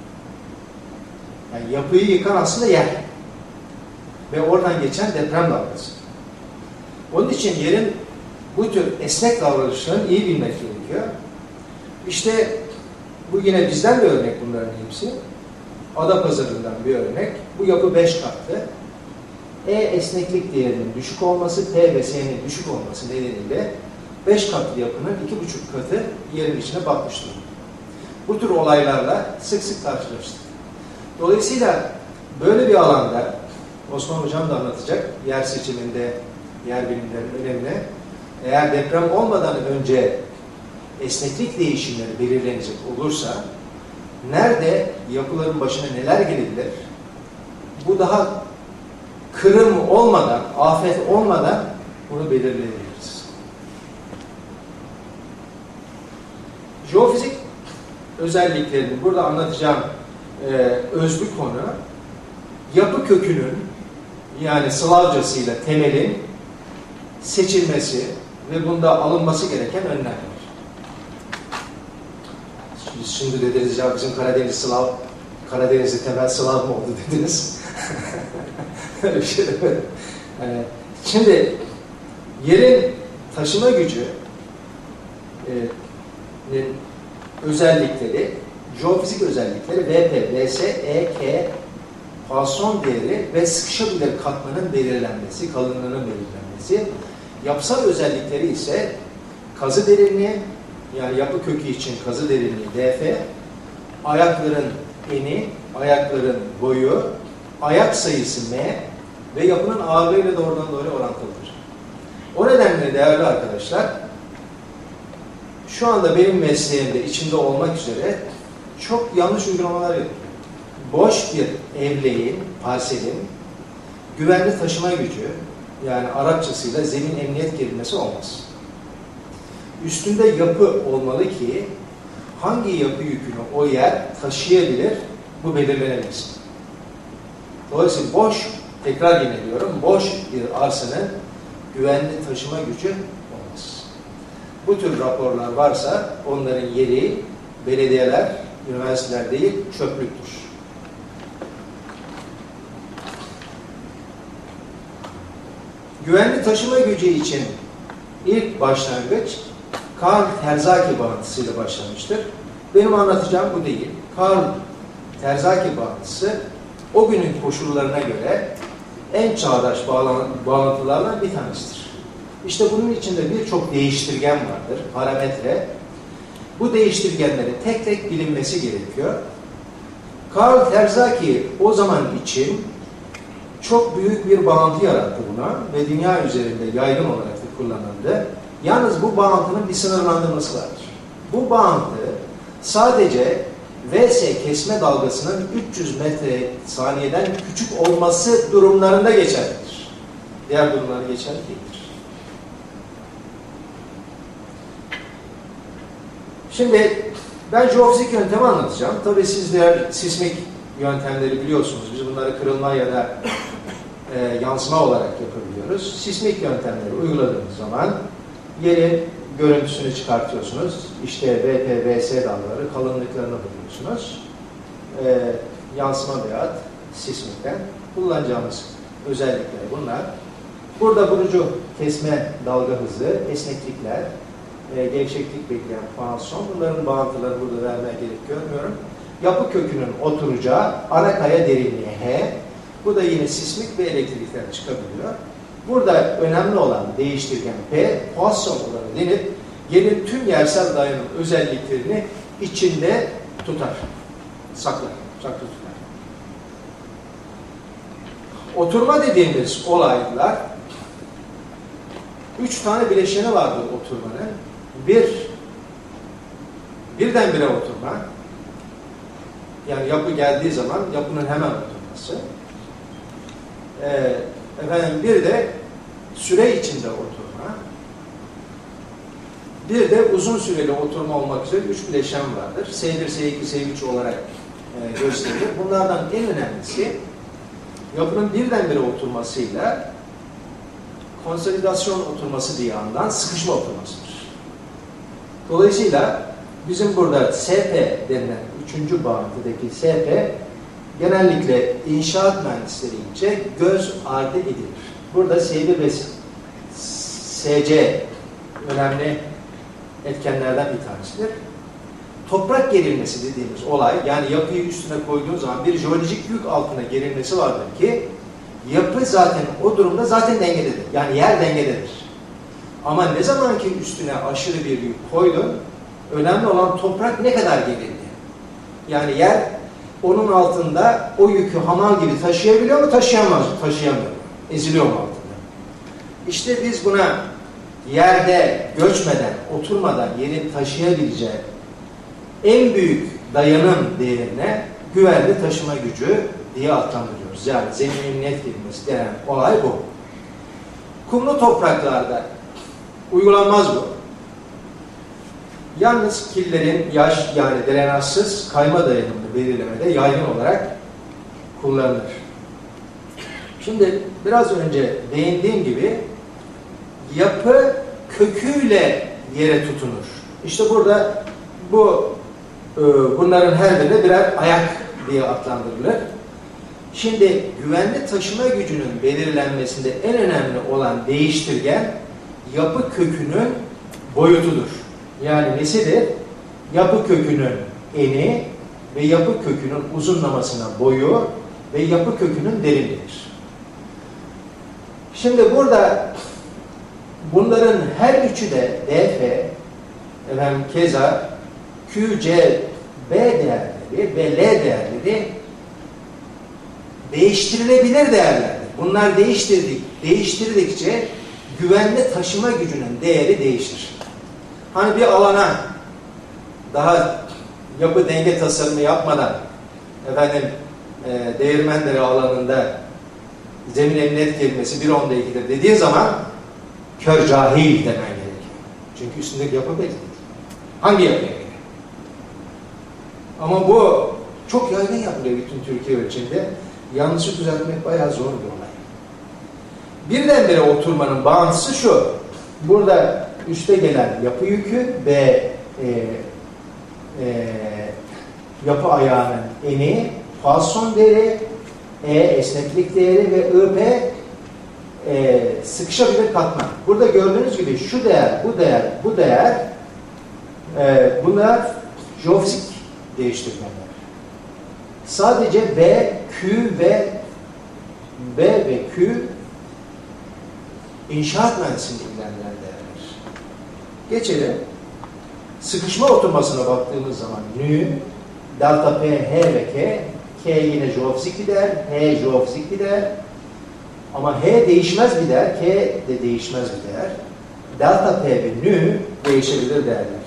Yani yapıyı yıkan aslında yer. Ve oradan geçen deprem dalgası. Onun için yerin bu tür esnek davranışlarını iyi bilmek gerekiyor. İşte bu yine bizden bir örnek bunların hepsi. Adapazarı'ndan bir örnek. Bu yapı 5 katlı. Esneklik değerinin düşük olması, P ve S'nin düşük olması nedeniyle 5 katlı yapının 2,5 katı yerin içine batmıştır. Bu tür olaylarla sık sık karşılaştık. Dolayısıyla böyle bir alanda Osman Hocam da anlatacak yer seçiminde yer bilimlerinin önemli. Eğer deprem olmadan önce esneklik değişimleri belirlenecek olursa nerede yapıların başına neler gelebilir? Bu daha kırım olmadan, afet olmadan bunu belirleyebiliriz. Jeofizik özelliklerini burada anlatacağım özlü konu yapı kökünün yani Slavcasıyla temelin seçilmesi ve bunda alınması gereken önlemler. Şimdi dediniz ya bizim Karadeniz'de temel Slav mı oldu dediniz. Öyle bir şey demedim. Şimdi yerin taşıma gücü özellikleri, jeofizik özellikleri VP, VS, EK, Poisson değeri ve sıkışabilir katmanın belirlenmesi, kalınlığının belirlenmesi. Yapısal özellikleri ise kazı derinliği, yani yapı kökü için kazı derinliği DF, ayakların eni, ayakların boyu, ayak sayısı M ve yapının ağırlığıyla doğrudan doğruya orantılıdır. O nedenle değerli arkadaşlar, şu anda benim mesleğimde içinde olmak üzere çok yanlış uygulamalar yapıyor. Boş bir evleğin, parselin güvenli taşıma gücü, yani Arapçasıyla zemin emniyet kelimesi olmaz. Üstünde yapı olmalı ki hangi yapı yükünü o yer taşıyabilir, bu belirlenebilsin. Dolayısıyla boş, tekrar yine diyorum, boş bir arsanın güvenli taşıma gücü olmaz. Bu tür raporlar varsa onların yeri belediyeler, üniversiteler değil, çöplüktür. Güvenli taşıma gücü için ilk başlangıç Karl Terzaki bağıntısıyla başlamıştır. Benim anlatacağım bu değil. Karl Terzaki bağıntısı o günün koşullarına göre en çağdaş bağlantılardan bir tanesidir. İşte bunun içinde birçok değiştirgen vardır, parametre. Bu değiştirgenlerin tek tek bilinmesi gerekiyor. Karl Terzaki o zaman için çok büyük bir bağıntı yarattı buna ve dünya üzerinde yaygın olarak da kullanıldı. Yalnız bu bağıntının bir sınırlandırması vardır. Bu bağıntı sadece VS kesme dalgasının 300 metre saniyeden küçük olması durumlarında geçerlidir. Diğer durumlarda geçerli değildir. Şimdi ben jeofizik yöntemi anlatacağım. Tabii sizler sismik yöntemleri biliyorsunuz. Biz bunları kırılma ya da yansıma olarak yapabiliyoruz. Sismik yöntemleri uyguladığınız zaman yerin görüntüsünü çıkartıyorsunuz. İşte VP, VS dalgaları kalınlıklarını buluyorsunuz. Yansıma veya sismikten kullanacağımız özellikler bunlar. Burada vurucu kesme dalga hızı, esneklikler, gevşeklik bekleyen puansiyon. Bunların bağıntılarını burada vermeye gerek görmüyorum. Yapı kökünün oturacağı ana kaya derinliği H. Bu da yine sismik ve elektrikten çıkabiliyor. Burada önemli olan değiştirgen P, puansiyon oranı denip yerin tüm yersel dayanım özelliklerini içinde tutar. Saklı tutar. Oturma dediğimiz olaylar 3 tane bileşeni vardır oturmanın. Birdenbire oturma. Yani yapı geldiği zaman yapının hemen oturması. Bir de süre içinde oturma. Bir de uzun süreli oturma olmak üzere 3 bileşen vardır. S1, S2, S3 olarak gösterilir. Bunlardan en önemlisi yapının birdenbire oturmasıyla konsolidasyon oturması diye anılan sıkışma oturmasıdır. Dolayısıyla bizim burada SP denilen 3. bağıntıdaki SP genellikle inşaat mühendislerince göz ardı edilir. Burada S1 ve SC önemli etkenlerden bir tanesidir. Toprak gerilmesi dediğimiz olay, yani yapıyı üstüne koyduğun zaman bir jeolojik yük altına gerilmesi vardır ki yapı zaten o durumda zaten dengededir. Yani yer dengededir. Ama ne zaman ki üstüne aşırı bir yük koydun, önemli olan toprak ne kadar gerildi. Yani yer onun altında o yükü hamal gibi taşıyabiliyor mu? Taşıyamıyor. Eziliyor mu altında? İşte biz buna yerde göçmeden, oturmadan yerin taşıyabileceği en büyük dayanım değerine güvenli taşıma gücü diye adlandırıyoruz. Yani zeminin net kelimesi denen olay bu. Kumlu topraklarda uygulanmaz bu. Yalnız killerin yaş yani drenajsız kayma dayanımını belirlemede yaygın olarak kullanılır. Şimdi biraz önce değindiğim gibi yapı köküyle yere tutunur. İşte burada bunların her birine birer ayak diye adlandırılır. Şimdi güvenli taşıma gücünün belirlenmesinde en önemli olan değiştirgen yapı kökünün boyutudur. Yani nesidir? Yapı kökünün eni ve yapı kökünün uzunlamasına boyu ve yapı kökünün derinliğidir. Şimdi burada bunların her üçü de DF, keza QC, B değerleri ve L değerleri değiştirilebilir değerlerdir. Bunlar değiştirdikçe güvenli taşıma gücünün değeri değişir. Hani bir alana daha yapı denge tasarımı yapmadan Değirmendere alanında zemin emniyet kelimesi 1.10'da 2'dir dediğin zaman kör cahil demen gerekiyor. Çünkü üstündeki yapı belli. Hangi yapıya göre? Ama bu çok yaygın yapılıyor bütün Türkiye ölçeğinde. Yanlışı düzeltmek bayağı zor bir olay. Birdenbire oturmanın bağıntısı şu. Burada üste gelen yapı yükü ve yapı ayağının eni, falson değeri, esneklik değeri ve IP sıkışabilir katman. Burada gördüğünüz gibi şu değer, bu değer bunlar jeofizik değiştirmeler. Sadece B, ve Q inşaat mühendisliğini ilgilendiren değerler. Geçelim. Sıkışma oturmasına baktığımız zaman nü, delta P, H ve K yine jeofizik bir değer, H jeofizik bir değer. Ama H değişmez bir değer, K de değişmez bir değer. Delta P ve nü değişebilir değerler.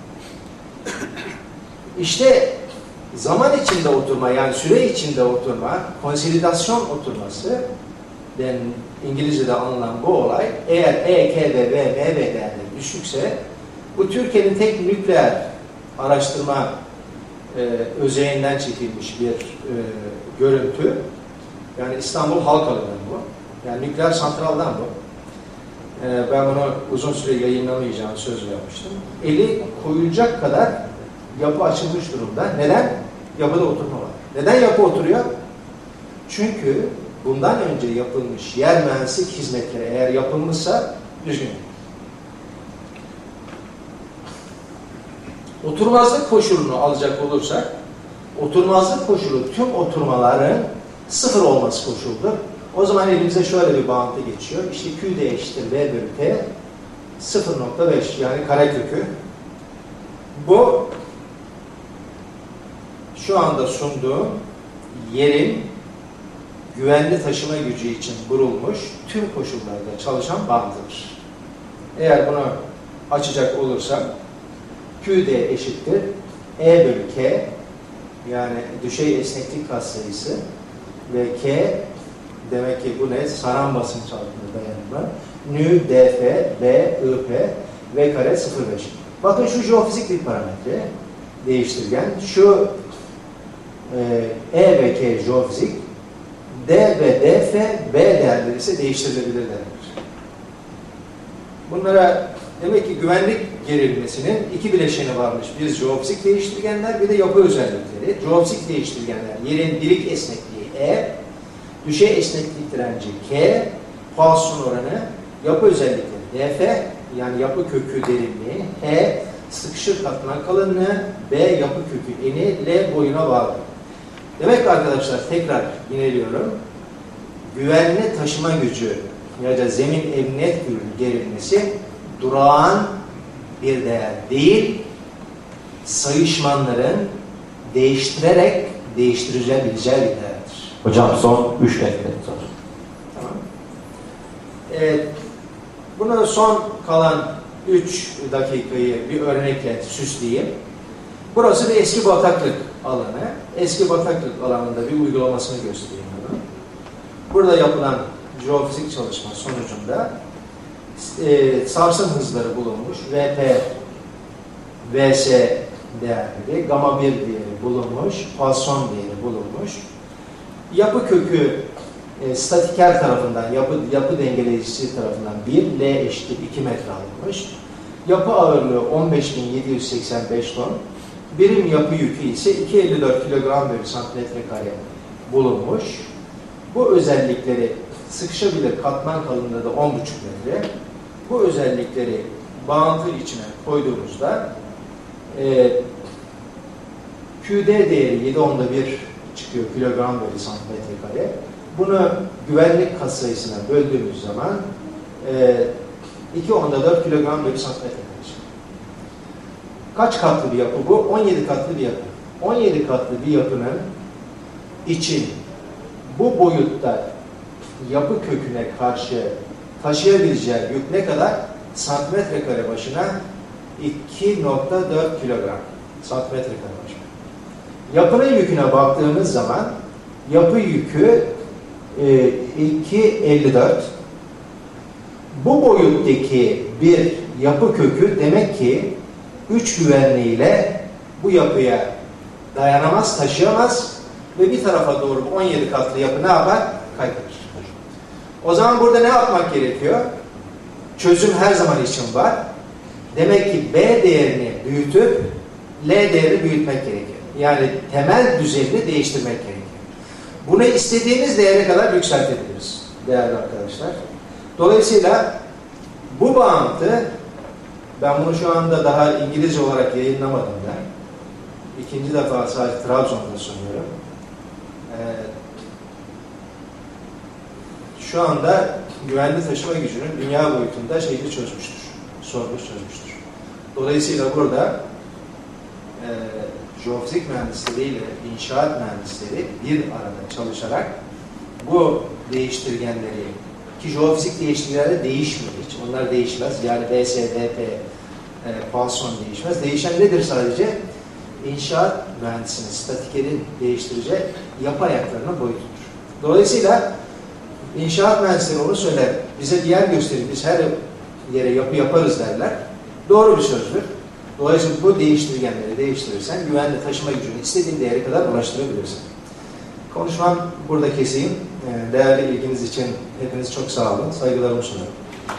İşte zaman içinde oturma, yani süre içinde oturma, konsolidasyon oturması, İngilizce'de anılan bu olay, eğer E, K ve V, M ve değerleri düşükse, bu Türkiye'nin tek nükleer araştırma özeyinden çekilmiş bir görüntü. Yani İstanbul Halkalı'dan bu. Yani nükleer santraldan bu. Ben bunu uzun süre yayınlamayacağım söz vermiştim. Eli koyulacak kadar yapı açılmış durumda. Neden? Yapıda oturma var. Neden yapı oturuyor? Çünkü bundan önce yapılmış yer mühendislik hizmetleri eğer yapılmışsa düzgün. Oturmazlık koşulunu alacak olursak, oturmazlık koşulu tüm oturmaların sıfır olması koşuludur. O zaman elimize şöyle bir bağıntı geçiyor. İşte QD eşittir V bölü T 0.5 yani karekökü. Bu şu anda sunduğum yerin güvenli taşıma gücü için kurulmuş tüm koşullarda çalışan bağıntıdır. Eğer bunu açacak olursam QD eşittir E bölü K yani düşey esneklik katsayısı ve K demek ki bu ne? Saran basınç altında dayanımı. Nü, DF, B, IP, V kare 0,5. Bakın şu jeofizik bir parametre değiştirgen. Şu E ve K jeofizik. D ve DF, B değerleri ise değiştirilebilir değerler. Bunlara demek ki güvenlik gerilmesinin iki bileşeni varmış. Bir jeofizik değiştirgenler, bir de yapı özellikleri. Jeofizik değiştirgenler, yerin birik esnekliği E, düşey esneklik direnci K, Poisson oranı, yapı özellikleri DF, yani yapı kökü derinliği, H, sıkışır katman kalınlığı, B, yapı kökü eni, L, boyuna bağlı. Demek ki arkadaşlar tekrar yineliyorum. Güvenli taşıma gücü ya da zemin emniyet gerilmesi durağan bir değer değil, sayışmanların değiştirerek değiştirilebileceği bir değerdir. Hocam son 3 dakika. Tamam. Bunu son kalan 3 dakikayı bir örnekle süsleyeyim. Burası bir eski bataklık alanı. Eski bataklık alanında bir uygulamasını göstereyim bunu. Burada yapılan jeofizik çalışma sonucunda sarsım hızları bulunmuş. VP, VS değerleri, gamma 1 değeri bulunmuş, Poisson değeri bulunmuş. Yapı kökü statiker tarafından, yapı dengeleyicisi tarafından 1, L eşittir 2 metre alınmış. Yapı ağırlığı 15.785 ton. Birim yapı yükü ise 254 kilogram bölü santimetre kare bulunmuş. Bu özellikleri sıkışabilir katman kalınlığı da 10,5 metre. Bu özellikleri bağıntı içine koyduğumuzda QD değeri 7/1 çıkıyor kilogram bölü santimetre kare. Bunu güvenlik katsayısına böldüğümüz zaman 2/4 kilogram bölü santimetre kare. Kaç katlı bir yapı bu? 17 katlı bir yapı. 17 katlı bir yapının için bu boyutta yapı köküne karşı taşıyabileceği yük ne kadar? Santimetre kare başına 2,4 kilogram. Santimetre kare başına. Yapının yüküne baktığımız zaman yapı yükü 2,54. Bu boyuttaki bir yapı kökü demek ki 3 güvenliğiyle bu yapıya dayanamaz, taşıyamaz ve bir tarafa doğru 17 katlı yapı ne yapar? Kaydırır. O zaman burada ne yapmak gerekiyor? Çözüm her zaman için var. Demek ki B değerini büyütüp L değerini büyütmek gerekiyor. Yani temel düzeyini değiştirmek gerekiyor. Bunu istediğimiz değere kadar yükseltebiliriz değerli arkadaşlar. Dolayısıyla bu bağıntı, ben bunu şu anda daha İngilizce olarak yayınlamadım da, ikinci defa sadece Trabzon'da sunuyorum. Şu anda güvenli taşıma gücünün dünya boyutunda çözmüştür. Sormuş çözmüştür. Dolayısıyla burada jeofizik mühendisleriyle inşaat mühendisleri bir arada çalışarak bu değiştirgenleri, ki jeofizik değiştirgenler değişmiyor hiç. Onlar değişmez. Yani BS, DP, Poisson değişmez. Değişen nedir sadece? İnşaat mühendisinin, statikerin değiştireceği yapı ayaklarının boyutudur. Dolayısıyla inşaat mühendisleri onu söyler. Bize bir yer gösterin. Biz her yere yapı yaparız derler. Doğru bir sözdür. Dolayısıyla bu değiştirgenleri değiştirirsen güvenli taşıma gücünü istediğin değere kadar ulaştırabilirsin. Konuşmam burada keseyim. Değerli ilginiz için hepiniz çok sağ olun. Saygılarımı sunarım.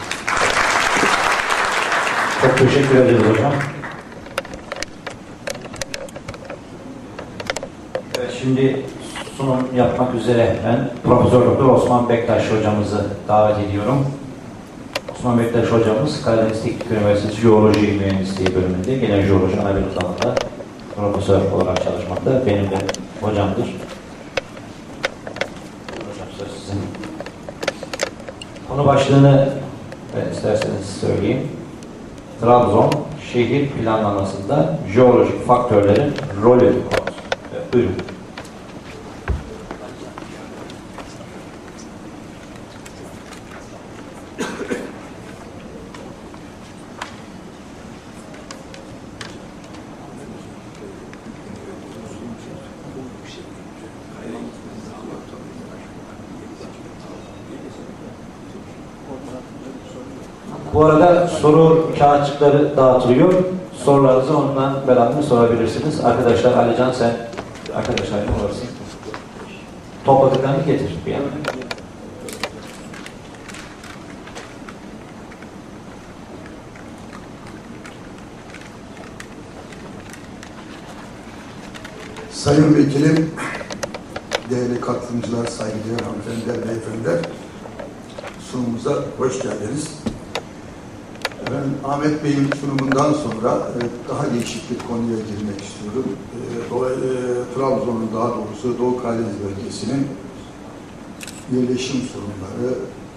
Çok teşekkür ederiz hocam. Evet, şimdi sunum yapmak üzere ben Profesör Doktor Osman Bektaş hocamızı davet ediyorum. Osman Bektaş hocamız Karadeniz Teknik Üniversitesi Jeoloji Mühendisliği bölümünde genel jeoloji ana bilim dalında profesör olarak çalışmakta. Benim de hocamdır. Hocam söz sizin. Konu başlığını ben isterseniz söyleyeyim. Trabzon şehir planlamasında jeolojik faktörlerin rolü. Buyurun. Bu arada soru kağıtçıkları dağıtılıyor. Sorularınızı ondan beraber sorabilirsiniz. Arkadaşlar, Alican sen arkadaşlar ne olarsın? Topladıklarını getir bir yana. Sayın Vekilim, değerli katılımcılar, saygıdeğer hanımefendiler, beyefendiler, sunumumuza hoş geldiniz. Ben Ahmet Bey'in sunumundan sonra daha değişik bir konuya girmek istiyorum. Trabzon'un, daha doğrusu Doğu Karadeniz bölgesinin yerleşim sorunları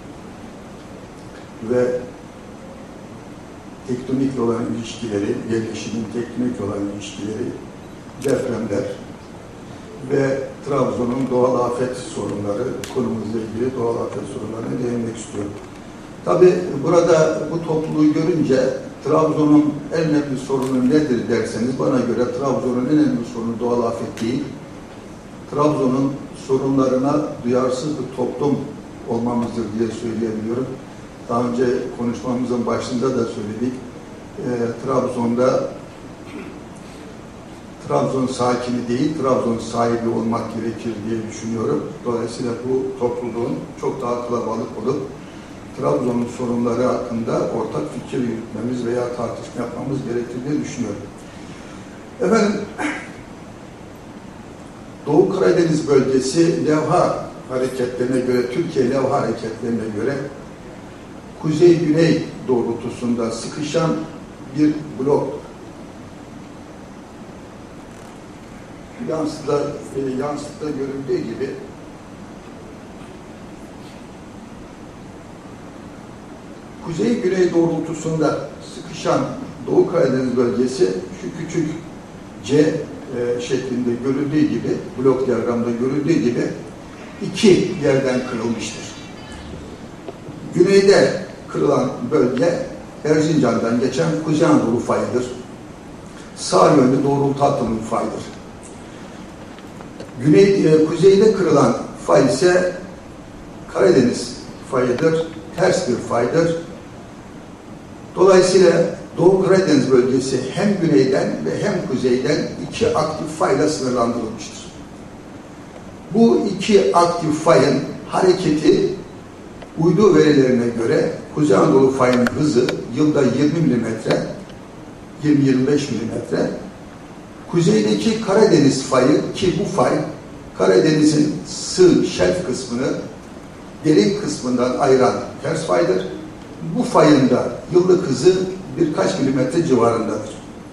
ve tektonik olan ilişkileri, yerleşimin tektonik olan ilişkileri, depremler ve Trabzon'un doğal afet sorunları, konumuzla ilgili doğal afet sorunlarına değinmek istiyorum. Tabii burada bu topluluğu görünce Trabzon'un en önemli sorunu nedir derseniz, bana göre Trabzon'un en önemli sorunu doğal afet değil. Trabzon'un sorunlarına duyarsız bir toplum olmamızdır diye söyleyebiliyorum. Daha önce konuşmamızın başında da söyledik. Trabzon sakini değil, Trabzon sahibi olmak gerekir diye düşünüyorum. Dolayısıyla bu topluluğun çok daha kalabalık olup Trabzon'un sorunları hakkında ortak fikir yürütmemiz veya tartışma yapmamız gerekir diye düşünüyorum. Efendim, Doğu Karadeniz bölgesi levha hareketlerine göre, Türkiye levha hareketlerine göre kuzey-güney doğrultusunda sıkışan bir blok. Yansıda görüldüğü gibi kuzey-güney doğrultusunda sıkışan Doğu Karadeniz bölgesi şu küçük C şeklinde görüldüğü gibi, blok diyagramda görüldüğü gibi iki yerden kırılmıştır. Güneyde kırılan bölge Erzincan'dan geçen Kuzey Anadolu fayıdır. Sağ yönlü doğrultu atımı faydır. Kuzeyde kırılan fay ise Karadeniz fayıdır, ters bir faydır. Dolayısıyla Doğu Karadeniz bölgesi hem güneyden ve hem kuzeyden iki aktif fayla sınırlandırılmıştır. Bu iki aktif fayın hareketi uydu verilerine göre Kuzey Anadolu fayının hızı yılda 20 milimetre, 20-25 milimetre. Kuzeydeki Karadeniz fayı, ki bu fay Karadeniz'in sığ, şelf kısmını derin kısmından ayıran ters faydır. Bu fayın da yıllık hızı birkaç milimetre civarındadır.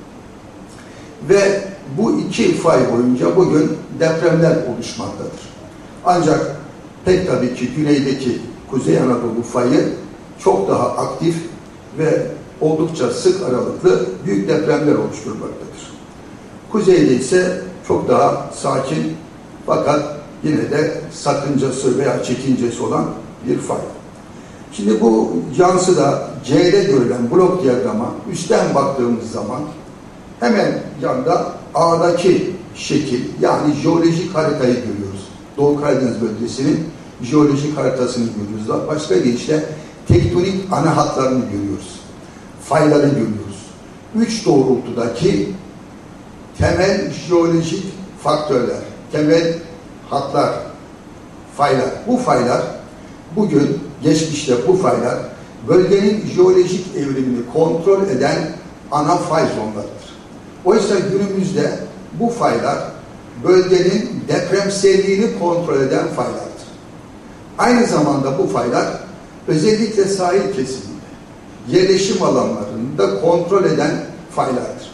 Ve bu iki fay boyunca bugün depremler oluşmaktadır. Ancak pek tabii ki güneydeki Kuzey Anadolu fayı çok daha aktif ve oldukça sık aralıklı büyük depremler oluşturmaktadır. Kuzeyde ise çok daha sakin fakat yine de sakıncası veya çekincesi olan bir fay. Şimdi bu yansıda C'de görülen blok diyagram'a üstten baktığımız zaman hemen yanda A'daki şekil, yani jeolojik haritayı görüyoruz. Doğu Karadeniz bölgesinin jeolojik haritasını görüyoruz. Başka deyişle tektonik ana hatlarını görüyoruz. Fayları görüyoruz. üç doğrultudaki temel jeolojik faktörler, temel hatlar, faylar. Bu faylar bugün, geçmişte bu faylar bölgenin jeolojik evrimini kontrol eden ana fay zonlarıdır. Oysa günümüzde bu faylar bölgenin depremselliğini kontrol eden faylardır. Aynı zamanda bu faylar özellikle sahil kesiminde, yerleşim alanlarında kontrol eden faylardır.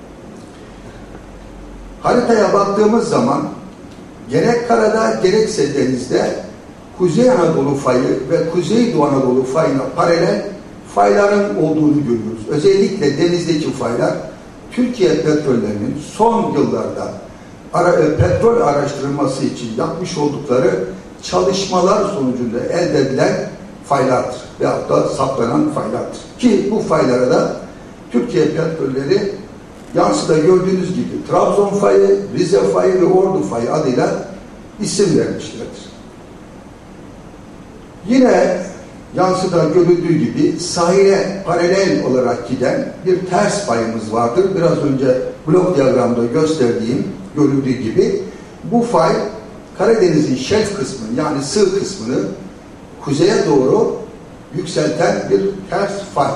Haritaya baktığımız zaman gerek karada gerekse denizde Kuzey Anadolu fayı ve Kuzeydoğu Anadolu fayına paralel fayların olduğunu görüyoruz. Özellikle denizdeki faylar Türkiye Petrollerinin son yıllarda petrol araştırılması için yapmış oldukları çalışmalar sonucunda elde edilen faylardır veyahut da saplanan faylardır. Ki bu faylara da Türkiye Petrolleri yansıda gördüğünüz gibi Trabzon fayı, Rize fayı ve Ordu fayı adıyla isim vermişlerdir. Yine yansıda görüldüğü gibi sahile paralel olarak giden bir ters fayımız vardır. Biraz önce blok diyagramda gösterdiğim görüldüğü gibi bu fay Karadeniz'in şelf kısmını yani sığ kısmını kuzeye doğru yükselten bir ters fay.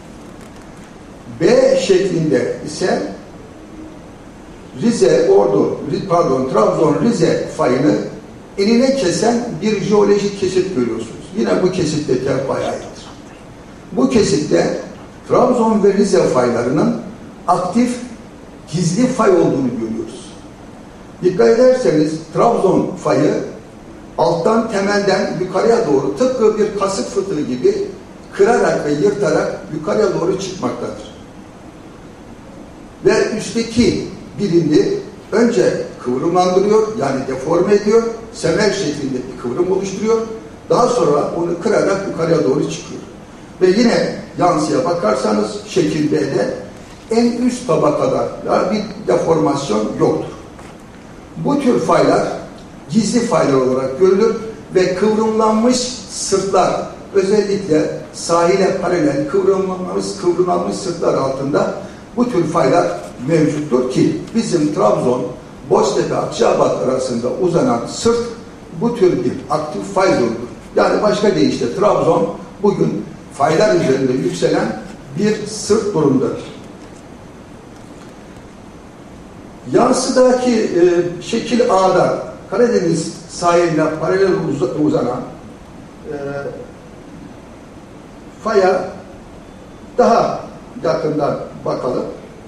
B şeklinde ise Trabzon-Rize fayını enine kesen bir jeolojik kesit görüyorsunuz. Yine bu kesitte terpaya aittir. Bu kesitte Trabzon ve Rize faylarının aktif gizli fay olduğunu görüyoruz. Dikkat ederseniz Trabzon fayı alttan temelden yukarıya doğru tıpkı bir kasık fıtığı gibi kırarak ve yırtarak yukarıya doğru çıkmaktadır. Ve üstteki birimli önce kıvrımlandırıyor, yani deforme ediyor, semer şeklinde bir kıvrım oluşturuyor. Daha sonra onu kırarak yukarıya doğru çıkıyor. Ve yine yansıya bakarsanız şekil B'de en üst tabakada bir deformasyon yoktur. Bu tür faylar gizli faylar olarak görülür ve kıvrımlanmış sırtlar, özellikle sahile paralel kıvrımlanmış sırtlar altında bu tür faylar mevcuttur ki bizim Trabzon, Boztepe, Akçaabat arasında uzanan sırt bu tür bir aktif fay zonudur. Yani başka deyişle Trabzon bugün faylar üzerinde yükselen bir sırt durumdadır. Yansıdaki şekil A'da Karadeniz sahiline paralel uzanan faya daha yakından bakalım.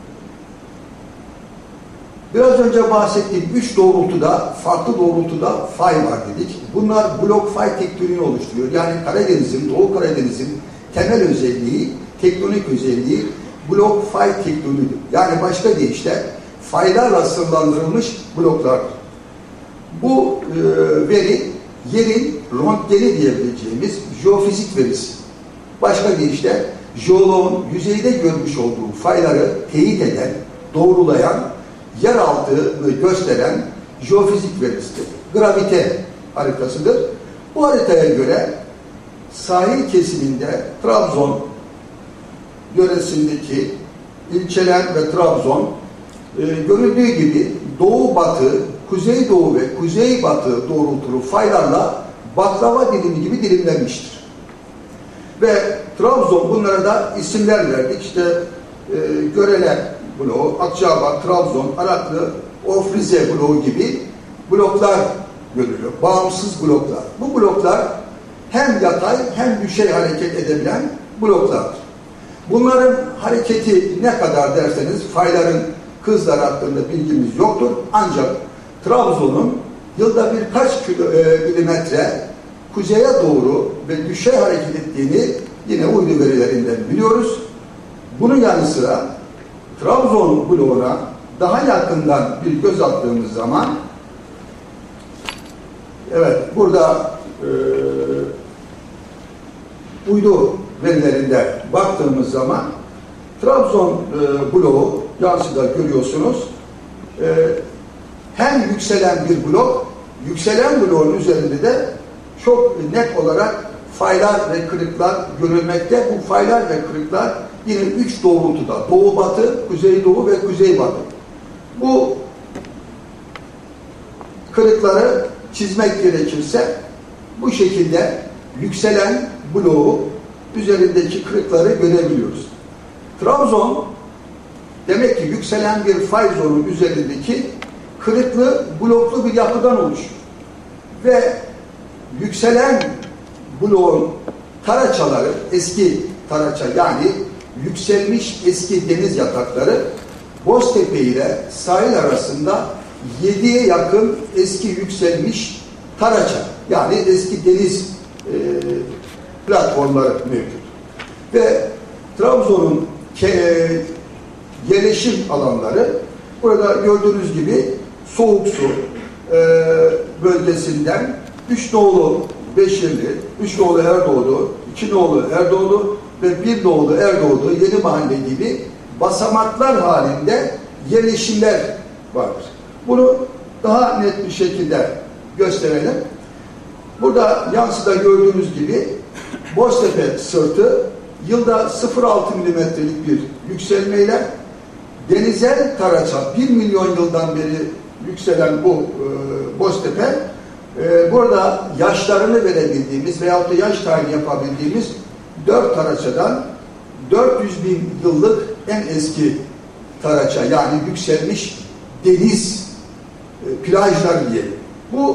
Biraz önce bahsettiğim 3 doğrultuda, farklı doğrultuda fay var dedik. Bunlar blok fay tektoniğini oluşturuyor. Yani Karadeniz'in, Doğu Karadeniz'in temel özelliği, tektonik özelliği blok fay tektoniğidir. Yani başka deyişle faylarla sınırlandırılmış bloklardır. Bu veri yerin röntgeni diyebileceğimiz jeofizik verisi. Başka deyişle jeoloğun yüzeyde görmüş olduğu fayları teyit eden, doğrulayan, yer altını gösteren jeofizik verisidir. Gravite haritasıdır. Bu haritaya göre sahil kesiminde Trabzon yöresindeki ilçeler ve Trabzon görüldüğü gibi doğu batı, kuzeydoğu ve kuzeybatı doğrultulu faylarla baklava dilimi gibi dilimlenmiştir. Ve Trabzon, bunlara da isimler verdik. İşte Görele bloğu, Akçaabat, Trabzon, Araklı, Ofrize bloğu gibi bloklar görülüyor. Bağımsız bloklar. Bu bloklar hem yatay hem düşey hareket edebilen bloklardır. Bunların hareketi ne kadar derseniz fayların hızları hakkında bilgimiz yoktur. Ancak Trabzon'un yılda birkaç milimetre kuzeye doğru ve düşey hareket ettiğini yine uydu verilerinden biliyoruz. Bunun yanı sıra Trabzon bloğuna daha yakından bir göz attığımız zaman evet burada uydu verilerinde baktığımız zaman Trabzon bloğu yansıda görüyorsunuz. Hem yükselen bir blok, yükselen bloğun üzerinde de çok net olarak faylar ve kırıklar görülmekte. Bu faylar ve kırıklar yine 3 doğrultuda, doğu batı, kuzey doğu ve kuzey batı. Bu kırıkları çizmek gerekirse bu şekilde yükselen bloğu üzerindeki kırıkları görebiliyoruz. Trabzon demek ki yükselen bir fay zonu üzerindeki kırıklı, bloklu bir yapıdan oluşuyor. Ve yükselen bloğun taraçaları, eski taraça yani yükselmiş eski deniz yatakları Boztepe ile sahil arasında 7'ye yakın eski yükselmiş taraça yani eski deniz platformları mevcut. Ve Trabzon'un yerleşim alanları burada gördüğünüz gibi soğuk su bölgesinden 3 nolu Beşirli, 3 nolu Erdoğdu, 2 nolu Erdoğdu ve 1 nolu Erdoğdu, Yeni Mahalle gibi basamaklar halinde yerleşimler vardır. Bunu daha net bir şekilde gösterelim. Burada yansıda gördüğünüz gibi Boztepe sırtı yılda 0,6 milimetrelik bir yükselmeyle denizel taraça 1 milyon yıldan beri yükselen bu Boztepe burada yaşlarını verebildiğimiz veyahut da yaş tayini yapabildiğimiz 4 taraçadan 400 bin yıllık en eski taraça yani yükselmiş deniz plajlar diyelim. Bu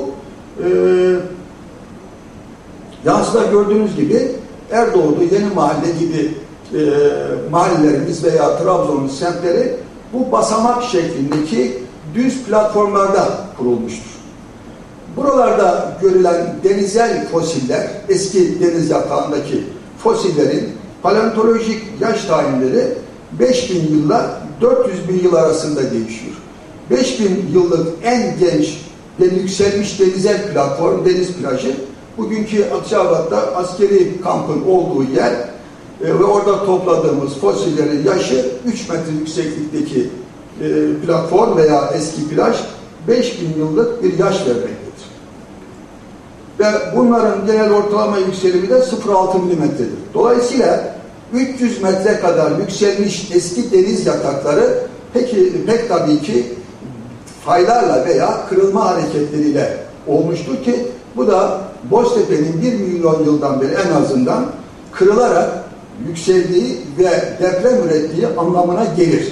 yansıda gördüğünüz gibi Erdoğdu, Yeni Mahalle gibi mahallelerimiz veya Trabzon'un semtleri bu basamak şeklindeki düz platformlarda kurulmuştur. Buralarda görülen denizel fosiller, eski deniz yatağındaki fosillerin paleontolojik yaş tayinleri 5000 yılla 400 bin yıl arasında değişiyor. 5000 yıllık en genç ve yükselmiş denizel platform, deniz plajı, bugünkü Akçabat'ta askeri kampın olduğu yer ve orada topladığımız fosillerin yaşı 3 metre yükseklikteki platform veya eski plaj 5000 yıllık bir yaş vermektedir. Ve bunların genel ortalama yükselimi de 0,6 milimetredir. Dolayısıyla 300 metre kadar yükselmiş eski deniz yatakları pek tabii ki faylarla veya kırılma hareketleriyle olmuştur ki bu da Boztepe'nin 1 milyon yıldan beri en azından kırılarak yükseldiği ve deprem ürettiği anlamına gelir.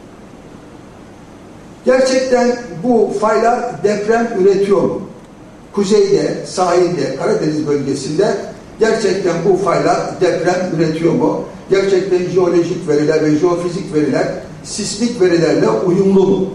Gerçekten bu faylar deprem üretiyor mu? Kuzeyde, sahilde, Karadeniz bölgesinde gerçekten bu faylar deprem üretiyor mu? Gerçekten jeolojik veriler ve jeofizik veriler sismik verilerle uyumlu mu?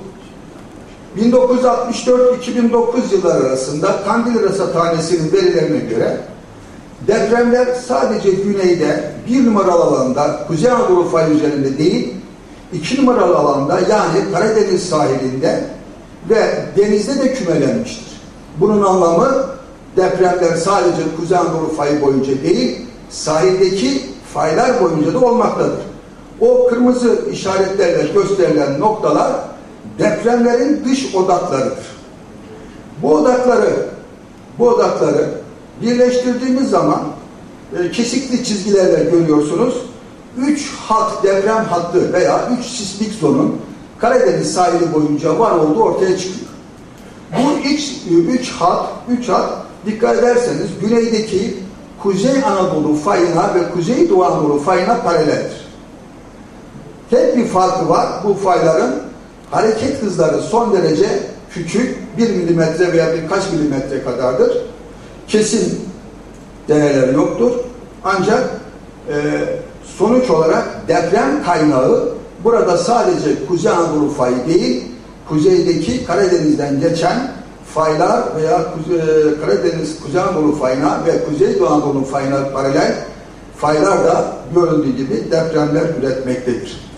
1964-2009 yılları arasında Kandil Rasathanesi'nin verilerine göre depremler sadece güneyde 1 numaralı alanda Kuzey Anadolu fay üzerinde değil 2 numaralı alanda yani Karadeniz sahilinde ve denizde de kümelenmiştir. Bunun anlamı depremler sadece Kuzey Anadolu fayı boyunca değil sahildeki faylar boyunca da olmaktadır. O kırmızı işaretlerle gösterilen noktalar depremlerin dış odaklarıdır. Bu odakları birleştirdiğimiz zaman kesikli çizgilerle görüyorsunuz. 3 hat deprem hattı veya 3 sismik zonun Karadeniz sahili boyunca var olduğu ortaya çıkıyor. Bu 3 hat dikkat ederseniz güneydeki Kuzey Anadolu fayına ve Kuzey Doğu Anadolu fayına paraleldir. Tek bir farkı var. Bu fayların hareket hızları son derece küçük, 1 milimetre veya birkaç milimetre kadardır. Kesin deneler yoktur. Ancak sonuç olarak deprem kaynağı burada sadece Kuzey Anadolu fayı değil, kuzeydeki Karadeniz'den geçen faylar veya Karadeniz Kuzey Anadolu fayına ve Kuzey Doğu Anadolu fayına paralel faylar da görüldüğü gibi depremler üretmektedir.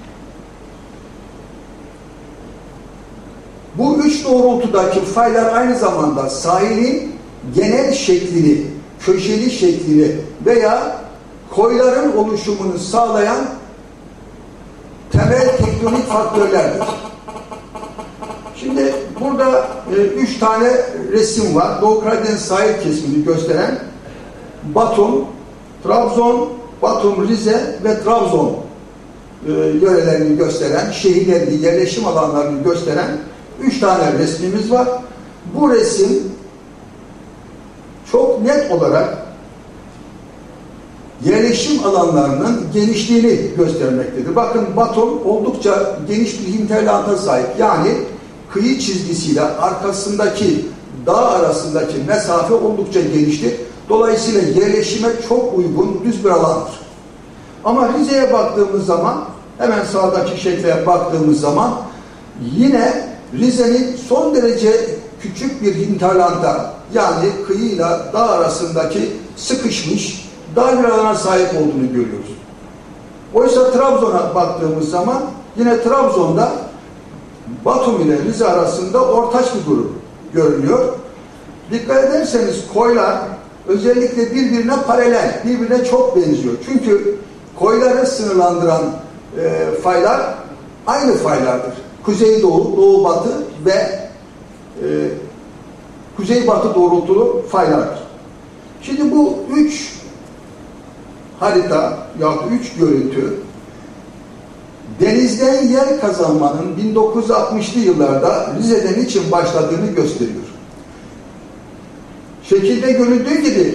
Bu 3 doğrultudaki faylar aynı zamanda sahilin genel şeklini, köşeli şeklini veya koyların oluşumunu sağlayan temel tektonik faktörlerdir. Şimdi burada 3 tane resim var. Doğu Karadeniz sahil kesimini gösteren Batum, Trabzon, Batum, Rize ve Trabzon yörelerini gösteren, şehirlerini, yerleşim alanlarını gösteren 3 tane resmimiz var. Bu resim çok net olarak yerleşim alanlarının genişliğini göstermektedir. Bakın Batum oldukça geniş bir hinterlanda sahip. Yani kıyı çizgisiyle arkasındaki dağ arasındaki mesafe oldukça geniştir. Dolayısıyla yerleşime çok uygun düz bir alandır. Ama Rize'ye baktığımız zaman, hemen sağdaki şekle baktığımız zaman yine Rize'nin son derece küçük bir hinterlanda, yani kıyıyla dağ arasındaki sıkışmış dar bir alana sahip olduğunu görüyoruz. Oysa Trabzon'a baktığımız zaman yine Trabzon'da Batum ile Rize arasında ortaç bir durum görünüyor. Dikkat ederseniz koylar özellikle birbirine paralel, birbirine çok benziyor. Çünkü koyları sınırlandıran faylar aynı faylardır. Kuzeydoğu, doğu-batı ve kuzey-batı doğrultulu faylardır. Şimdi bu 3 harita ya 3 görüntü denizden yer kazanmanın 1960'lı yıllarda Rize'den için başladığını gösteriyor. Şekilde görüldüğü gibi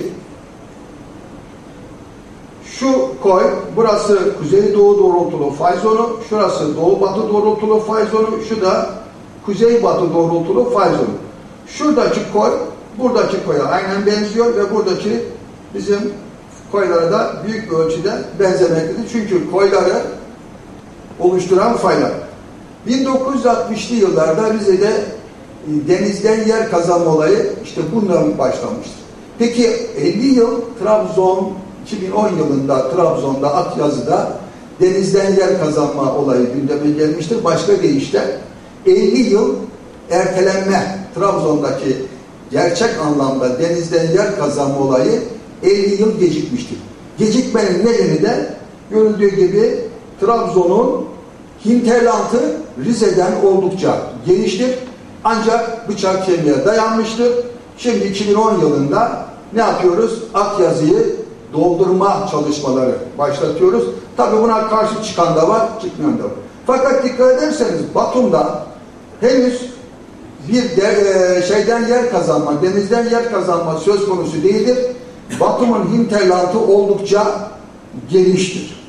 şu koy, burası kuzeydoğu doğrultulu fay zonu, şurası doğu-batı doğrultulu fay zonu, şu da kuzey-batı doğrultulu fay zonu. Şuradaki koy, buradaki koya aynen benziyor ve buradaki bizim koylara da büyük bir ölçüde benzemektedir. Çünkü koyları oluşturan faylar. 1960'lı yıllarda Rize'de denizden yer kazanma olayı işte bundan başlamıştır. Peki 50 yıl Trabzon, 2010 yılında Trabzon'da Akyazı'da denizden yer kazanma olayı gündeme gelmiştir. Başka deyişle 50 yıl ertelenme, Trabzon'daki gerçek anlamda denizden yer kazanma olayı 50 yıl gecikmiştir. Gecikmenin nedeni de görüldüğü gibi Trabzon'un hinterlantı Rize'den oldukça geniştir. Ancak bıçak kemiğe dayanmıştır. Şimdi 2010 yılında ne yapıyoruz? Akyazı'yı doldurma çalışmaları başlatıyoruz. Tabii buna karşı çıkan da var, çıkmayan da var. Fakat dikkat ederseniz Batum'da henüz bir şeyden yer kazanma, denizden yer kazanma söz konusu değildir. Batum'un hinterlantı oldukça geniştir.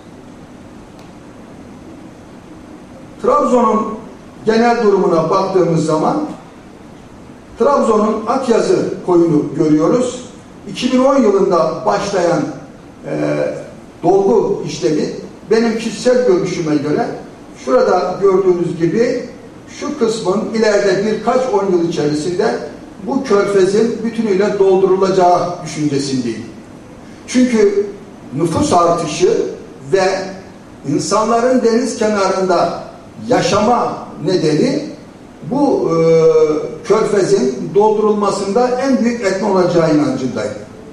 Trabzon'un genel durumuna baktığımız zaman Trabzon'un Akyazı koyunu görüyoruz. 2010 yılında başlayan dolgu işlemi benim kişisel görüşüme göre şurada gördüğünüz gibi şu kısmın ileride birkaç 10 yıl içerisinde bu körfezin bütünüyle doldurulacağı düşüncesindeyim. Çünkü nüfus artışı ve insanların deniz kenarında yaşama nedeni bu körfezin doldurulmasında en büyük etmen olacağı inancındayım.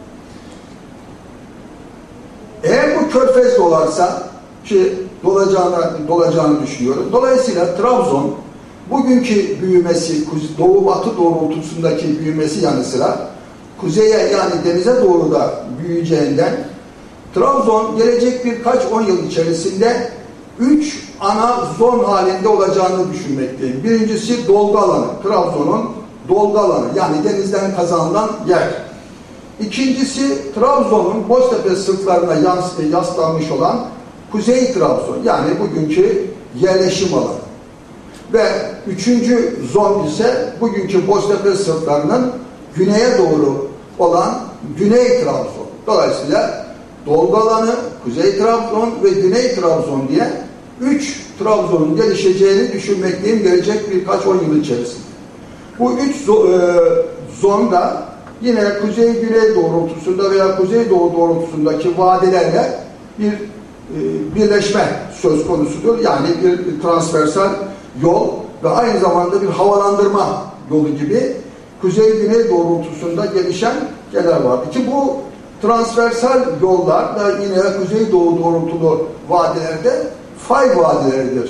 Eğer bu körfez dolarsa, ki dolacağını düşünüyorum. Dolayısıyla Trabzon bugünkü büyümesi, doğu-batı doğrultusundaki büyümesi yanı sıra kuzeye, yani denize doğru da büyüyeceğinden Trabzon gelecek birkaç 10 yıl içerisinde 3 ana zon halinde olacağını düşünmekteyim. Birincisi dolgu alanı. Trabzon'un dolgu alanı, yani denizden kazanılan yer. İkincisi Trabzon'un Boztepe sırtlarına yaslanmış olan Kuzey Trabzon, yani bugünkü yerleşim alanı. Ve üçüncü zon ise bugünkü Boztepe sırtlarının güneye doğru olan Güney Trabzon. Dolayısıyla dolgu alanı, Kuzey Trabzon ve Güney Trabzon diye 3 Trabzon'un gelişeceğini düşünmekteyim gelecek birkaç 10 yıl içerisinde. Bu 3 zonda yine kuzey-güney doğrultusunda veya kuzey-doğu doğrultusundaki vadilerle bir birleşme söz konusudur. Yani bir transversal yol ve aynı zamanda bir havalandırma yolu gibi kuzey-güney doğrultusunda gelişen yerler vardı. Ki bu transversal yollar da yine kuzey-doğu doğrultulu vadilerde fay vadileridir.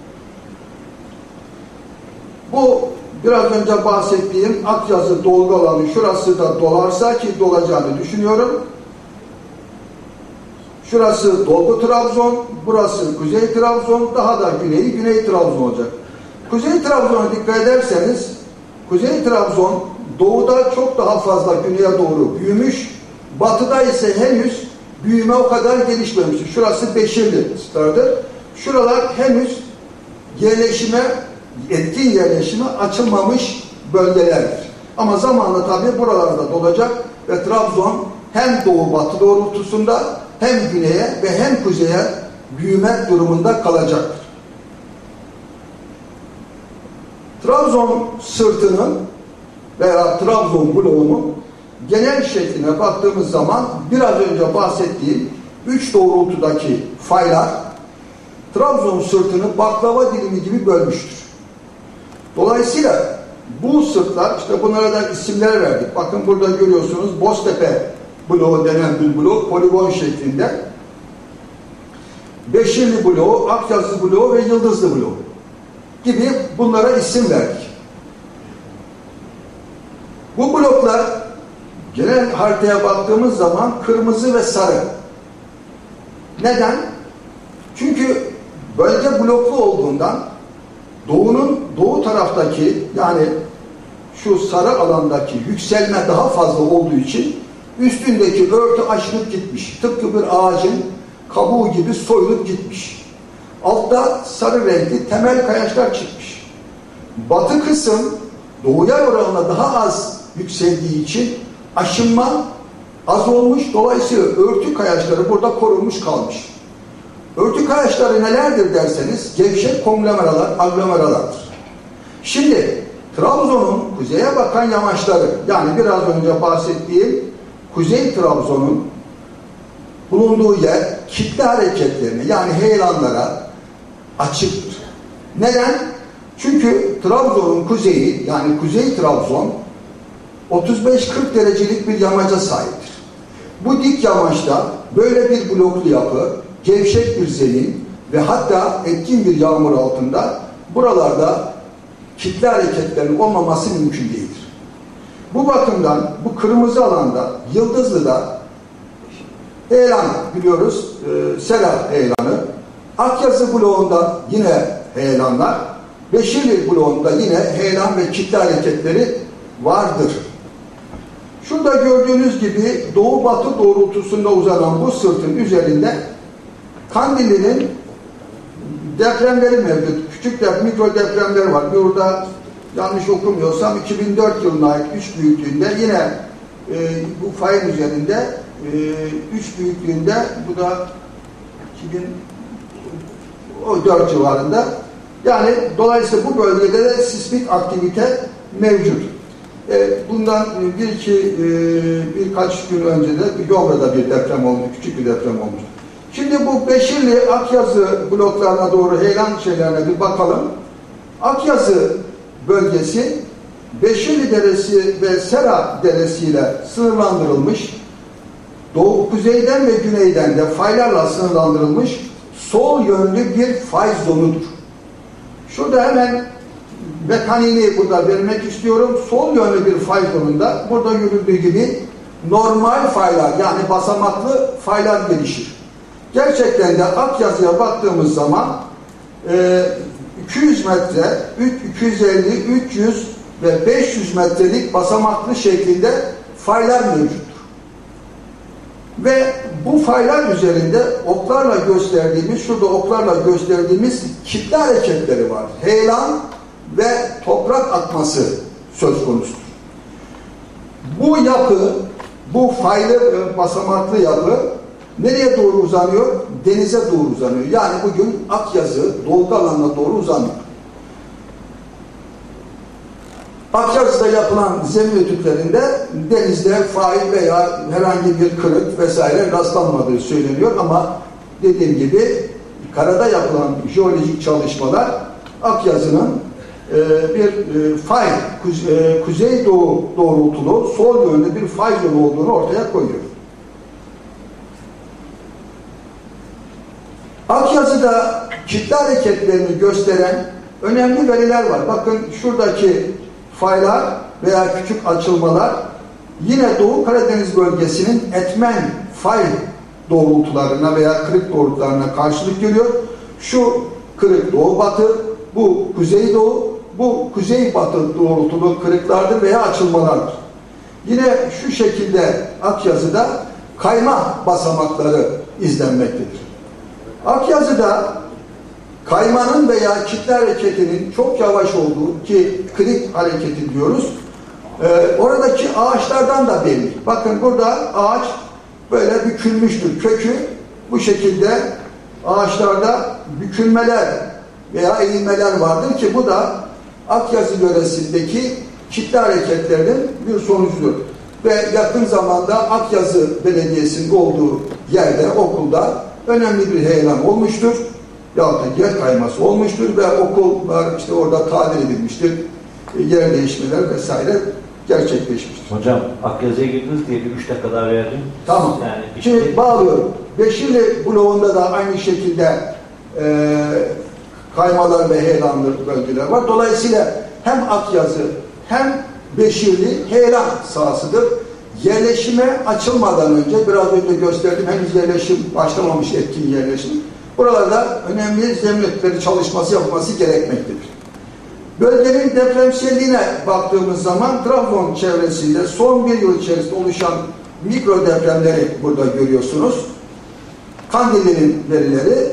Bu biraz önce bahsettiğim Akyazı dolgu alanı şurası da dolarsa, ki dolacağını düşünüyorum. Şurası Dolgu Trabzon, burası Kuzey Trabzon, daha da güneyi Güney Trabzon olacak. Kuzey Trabzon'a dikkat ederseniz, Kuzey Trabzon doğuda çok daha fazla güneye doğru büyümüş, batıda ise henüz büyüme o kadar gelişmemiştir. Şurası Beşirli stardır. Şuralar henüz yerleşime, etkin yerleşime açılmamış bölgelerdir. Ama zamanla tabii buralarda dolacak ve Trabzon hem doğu-batı doğrultusunda hem güneye ve hem kuzeye büyüme durumunda kalacaktır. Trabzon sırtının veya Trabzon bloğunun genel şekline baktığımız zaman biraz önce bahsettiğim 3 doğrultudaki faylar Trabzon sırtını baklava dilimi gibi bölmüştür. Dolayısıyla bu sırtlar, işte bunlara da isimler verdik. Bakın burada görüyorsunuz Boztepe bloğu denen bir blok, poligon şeklinde. Beşirli bloğu, Akyazı bloğu ve Yıldızlı bloğu gibi bunlara isim verdik. Bu bloklar genel haritaya baktığımız zaman kırmızı ve sarı. Neden? Çünkü bölge bloklu olduğundan doğu taraftaki, yani şu sarı alandaki yükselme daha fazla olduğu için üstündeki örtü aşınıp gitmiş. Tıpkı bir ağacın kabuğu gibi soyulup gitmiş. Altta sarı renkli temel kayaçlar çıkmış. Batı kısım doğuya oranla daha az yükseldiği için aşınma az olmuş. Dolayısıyla örtü kayaçları burada korunmuş kalmış. Örtü kayaçları nelerdir derseniz gevşek konglomeralar, aglomeralardır. Şimdi Trabzon'un kuzeye bakan yamaçları, yani biraz önce bahsettiğim Kuzey Trabzon'un bulunduğu yer kitle hareketlerine, yani heyelanlara açıktır. Neden? Çünkü Trabzon'un kuzeyi, yani Kuzey Trabzon 35-40 derecelik bir yamaca sahiptir. Bu dik yamaçta böyle bir bloklu yapı, gevşek bir zemin ve hatta etkin bir yağmur altında buralarda kitle hareketlerinin olmaması mümkün değildir. Bu bakımdan bu kırmızı alanda, Yıldızlı'da heyelan biliyoruz, sera heyelanı, Akyazı bloğunda yine heyelanlar, Beşirli bloğunda yine heyelan ve kitle hareketleri vardır. Şurada gördüğünüz gibi doğu-batı doğrultusunda uzanan bu sırtın üzerinde Kandilli'nin depremleri mevcut. Küçük mikro depremler var. Burada yanlış okumuyorsam 2004 yılına ait 3 büyüklüğünde yine bu fayın üzerinde 3 büyüklüğünde, bu da 2004 civarında. Yani dolayısıyla bu bölgede de sismik aktivite mevcut. Bundan birkaç gün önce de Yomra'da bir deprem oldu, küçük bir deprem olmuş. Şimdi bu Beşirli, Akyazı bloklarına doğru heyelan şeylerine bir bakalım. Akyazı bölgesi Beşirli Deresi ve Sera Deresi ile sınırlandırılmış, kuzeyden ve güneyden de faylarla sınırlandırılmış sol yönlü bir fay zonudur. Şurada hemen mekaniğini burada vermek istiyorum. Sol yönlü bir fay zonunda burada görüldüğü gibi normal faylar, yani basamaklı faylar gelişir. Gerçekten de Akyazı'ya baktığımız zaman 200 metre, 250, 300 ve 500 metrelik basamaklı şeklinde faylar mevcuttur. Ve bu faylar üzerinde oklarla gösterdiğimiz, şurada oklarla gösterdiğimiz kitle hareketleri var. Heyelan ve toprak akması söz konusudur. Bu yapı, bu faylı basamaklı yapı nereye doğru uzanıyor? Denize doğru uzanıyor. Yani bugün Akyazı dolgu alanına doğru uzanıyor. Akyazı'da yapılan zemin etütlerinde denizde fail veya herhangi bir kırık vesaire rastlanmadığı söyleniyor ama dediğim gibi karada yapılan jeolojik çalışmalar Akyazı'nın bir fay, kuzeydoğu doğrultulu sol yönlü bir fay zonu olduğunu ortaya koyuyor. Akyazı'da kitle hareketlerini gösteren önemli veriler var. Bakın şuradaki faylar veya küçük açılmalar yine Doğu Karadeniz bölgesinin etmen fay doğrultularına veya kırık doğrultularına karşılık geliyor. Şu kırık doğu-batı, bu kuzey-doğu, bu kuzey-batı doğrultulu kırıklardır veya açılmalardır. Yine şu şekilde Akyazı'da kayma basamakları izlenmektedir. Akyazı'da kaymanın veya kitle hareketinin çok yavaş olduğu, ki klik hareketi diyoruz, oradaki ağaçlardan da belli. Bakın burada ağaç böyle bükülmüştür. Kökü bu şekilde ağaçlarda bükülmeler veya eğilmeler vardır ki bu da Akyazı yöresindeki kitle hareketlerinin bir sonucudur. Ve yakın zamanda Akyazı Belediyesi'nin olduğu yerde, okulda önemli bir heyelan olmuştur. Yahut da yer kayması olmuştur ve okullar işte orada tadil edilmiştir. Yer değişmeler vesaire gerçekleşmiştir. Hocam Akyazı'ya girdiniz diye bir 3 dakika daha verdim. Tamam. Yani şimdi bağlıyorum. Beşirli bloğunda da aynı şekilde kaymalar ve heyelanlı bölgeler var. Dolayısıyla hem Akyazı hem Beşirli heyelan sahasıdır. Yerleşime açılmadan önce, biraz önce gösterdim, henüz yerleşim başlamamış, etkin yerleşim. Buralarda önemli zemin etkileri çalışması yapılması gerekmektedir. Bölgenin depremselliğine baktığımız zaman Trabzon çevresinde son bir yıl içerisinde oluşan mikro depremleri burada görüyorsunuz. Kandilli'nin verileri.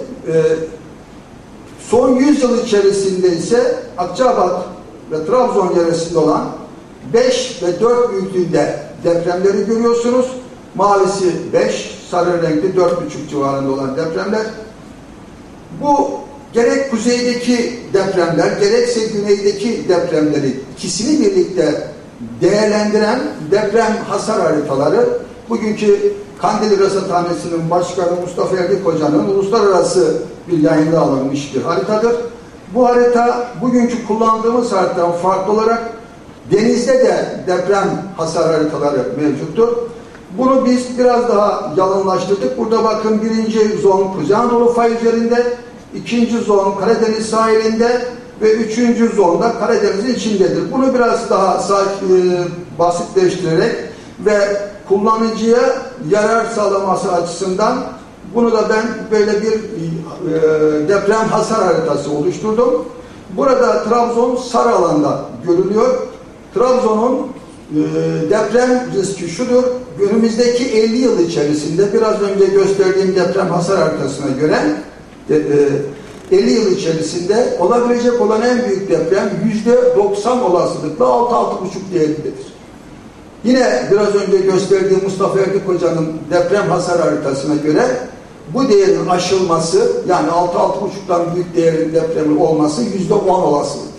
Son 100 yıl içerisinde ise Akçabat ve Trabzon yöresinde olan 5 ve 4 büyüklüğünde depremleri görüyorsunuz. Mavisi 5, sarı renkli 4,5 civarında olan depremler. Bu gerek kuzeydeki depremler, gerekse güneydeki depremleri ikisini birlikte değerlendiren deprem hasar haritaları bugünkü Kandilli Rasathanesi'nin başkanı Mustafa Erdik Hoca'nın uluslararası bir yayında alınmış bir haritadır. Bu harita bugünkü kullandığımız haritadan farklı olarak denizde de deprem hasar haritaları mevcuttur. Bunu biz biraz daha yalınlaştırdık. Burada bakın birinci zon Kuzey Anadolu fay üzerinde, ikinci zon Karadeniz sahilinde ve üçüncü zonda Karadeniz'in içindedir. Bunu biraz daha basitleştirerek ve kullanıcıya yarar sağlaması açısından bunu da ben böyle bir deprem hasar haritası oluşturdum. Burada Trabzon sarı alanda görülüyor. Trabzon'un deprem riski şudur. Önümüzdeki 50 yıl içerisinde biraz önce gösterdiğim deprem hasar haritasına göre 50 yıl içerisinde olabilecek olan en büyük deprem %90 olasılıkla 6-6,5 değerindedir. Yine biraz önce gösterdiğim Mustafa Erdik Hoca'nın deprem hasar haritasına göre bu değerin aşılması, yani 6-6,5'tan büyük değerin depremi olması %10 olasılıktır.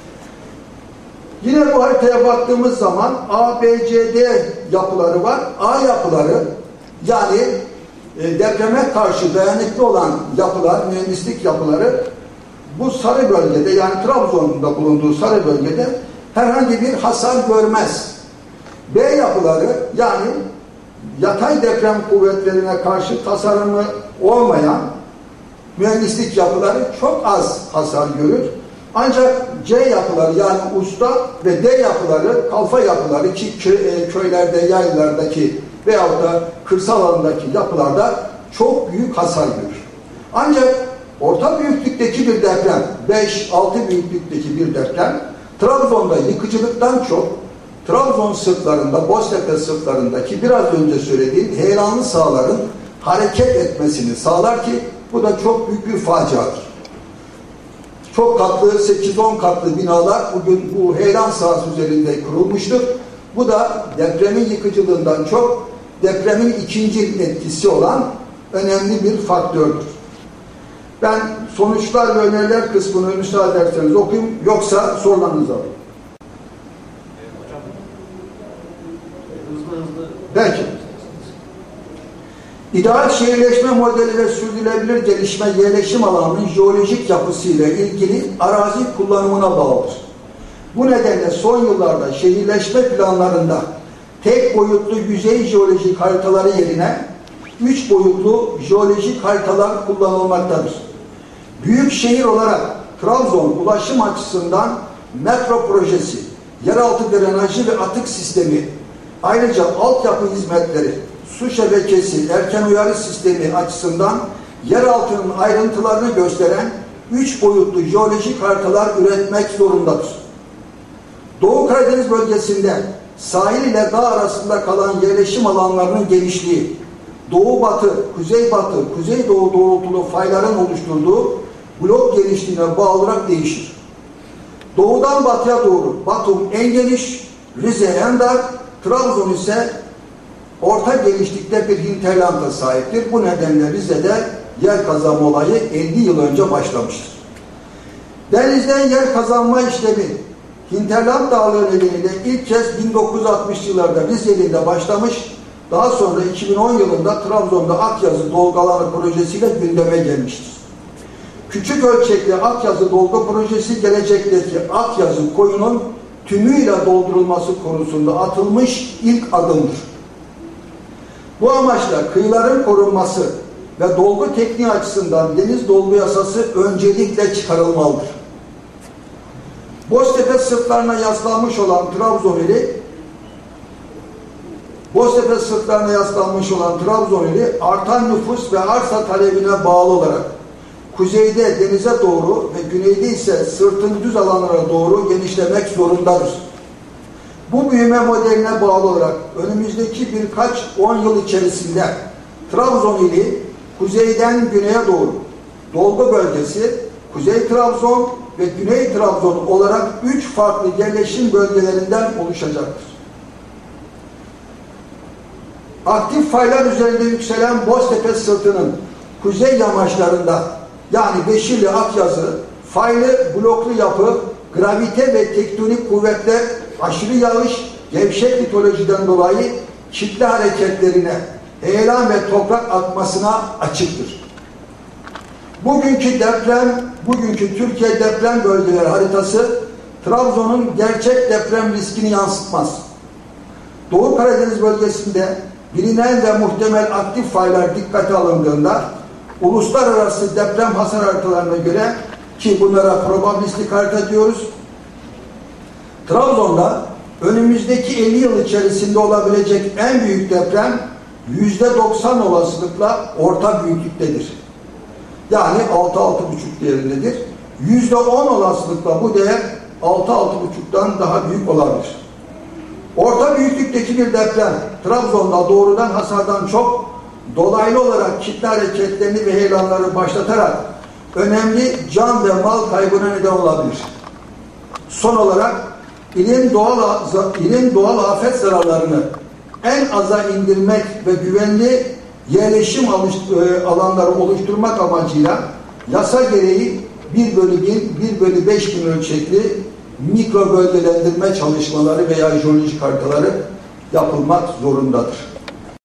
Yine bu haritaya baktığımız zaman A, B, C, D yapıları var. A yapıları, yani depreme karşı dayanıklı olan yapılar, mühendislik yapıları bu sarı bölgede, yani Trabzon'da bulunduğu sarı bölgede herhangi bir hasar görmez. B yapıları, yani yatay deprem kuvvetlerine karşı tasarımı olmayan mühendislik yapıları çok az hasar görür. Ancak C yapıları, yani usta ve D yapıları, kalfa yapıları ki köylerde, yaylalardaki veyahut da kırsal alandaki yapılarda çok büyük hasar görür. Ancak orta büyüklükteki bir deprem, 5-6 büyüklükteki bir deprem, Trabzon'da yıkıcılıktan çok, Trabzon sırtlarında, Boztepe sırtlarındaki biraz önce söylediğim heyelanlı sahaların hareket etmesini sağlar ki bu da çok büyük bir faciadır. Çok katlı, 8-10 katlı binalar bugün bu heyelan sahası üzerinde kurulmuştur. Bu da depremin yıkıcılığından çok depremin ikinci etkisi olan önemli bir faktördür. Ben sonuçlar ve öneriler kısmını müsaade ederseniz okuyayım, yoksa sorularınızı alayım. Belki. İdeal şehirleşme modeli ve sürdürülebilir gelişme yerleşim alanının jeolojik yapısıyla ilgili arazi kullanımına bağlıdır. Bu nedenle son yıllarda şehirleşme planlarında tek boyutlu yüzey jeolojik haritaları yerine 3 boyutlu jeolojik haritalar kullanılmaktadır. Büyük şehir olarak Trabzon ulaşım açısından metro projesi, yeraltı drenajı ve atık sistemi, ayrıca altyapı hizmetleri, su şebekesi, erken uyarı sistemi açısından yeraltının ayrıntılarını gösteren 3 boyutlu jeolojik haritalar üretmek zorundadır. Doğu Karadeniz bölgesinde sahil ile dağ arasında kalan yerleşim alanlarının genişliği, doğu-batı, kuzey-batı, kuzey-doğu doğrultulu fayların oluşturduğu blok genişliğine bağlı olarak değişir. Doğudan batıya doğru Batum en geniş, Rize en dar, Trabzon ise orta genişlikte bir hinterlanda sahiptir. Bu nedenle Rize'de yer kazanma olayı 50 yıl önce başlamıştır. Denizden yer kazanma işlemi hinterland dağlığı nedeniyle ilk kez 1960 yıllarda Rize'de başlamış, daha sonra 2010 yılında Trabzon'da Akyazı dolgu alanı projesiyle gündeme gelmiştir. Küçük ölçekli Akyazı dolgu projesi gelecekteki Akyazı koyunun tümüyle doldurulması konusunda atılmış ilk adımdır. Bu amaçla kıyıların korunması ve dolgu tekniği açısından deniz dolgu yasası öncelikle çıkarılmalıdır. Boztepe sırtlarına yaslanmış olan Trabzon ili, artan nüfus ve arsa talebine bağlı olarak kuzeyde denize doğru ve güneyde ise sırtın düz alanlara doğru genişlemek zorundadır. Bu büyüme modeline bağlı olarak önümüzdeki birkaç 10 yıl içerisinde Trabzon ili kuzeyden güneye doğru dolgu bölgesi, Kuzey Trabzon ve Güney Trabzon olarak 3 farklı yerleşim bölgelerinden oluşacaktır. Aktif faylar üzerinde yükselen Boztepe sırtının kuzey yamaçlarında, yani Beşirli Akyazı, faylı bloklu yapı, gravite ve tektonik kuvvetler, aşırı yağış, gevşek litolojiden dolayı kitle hareketlerine, heyelan ve toprak atmasına açıktır. Bugünkü Türkiye deprem bölgeleri haritası Trabzon'un gerçek deprem riskini yansıtmaz. Doğu Karadeniz bölgesinde bilinen ve muhtemel aktif faylar dikkate alındığında uluslararası deprem hasar haritalarına göre, ki bunlara probabilistik harita diyoruz, Trabzon'da önümüzdeki 50 yıl içerisinde olabilecek en büyük deprem %90 olasılıkla orta büyüklüktedir. Yani 6-6,5 değerindedir. %10 olasılıkla bu değer 6-6,5'tan daha büyük olabilir. Orta büyüklükteki bir deprem Trabzon'da doğrudan hasardan çok dolaylı olarak kitle hareketlerini ve heyelanları başlatarak önemli can ve mal kaybına neden olabilir. Son olarak ilin doğal afet zararlarını en aza indirmek ve güvenli yerleşim alanları oluşturmak amacıyla yasa gereği 1/1000, 1/5000 ölçekli mikro bölgelendirme çalışmaları veya jeolojik haritaları yapılmak zorundadır.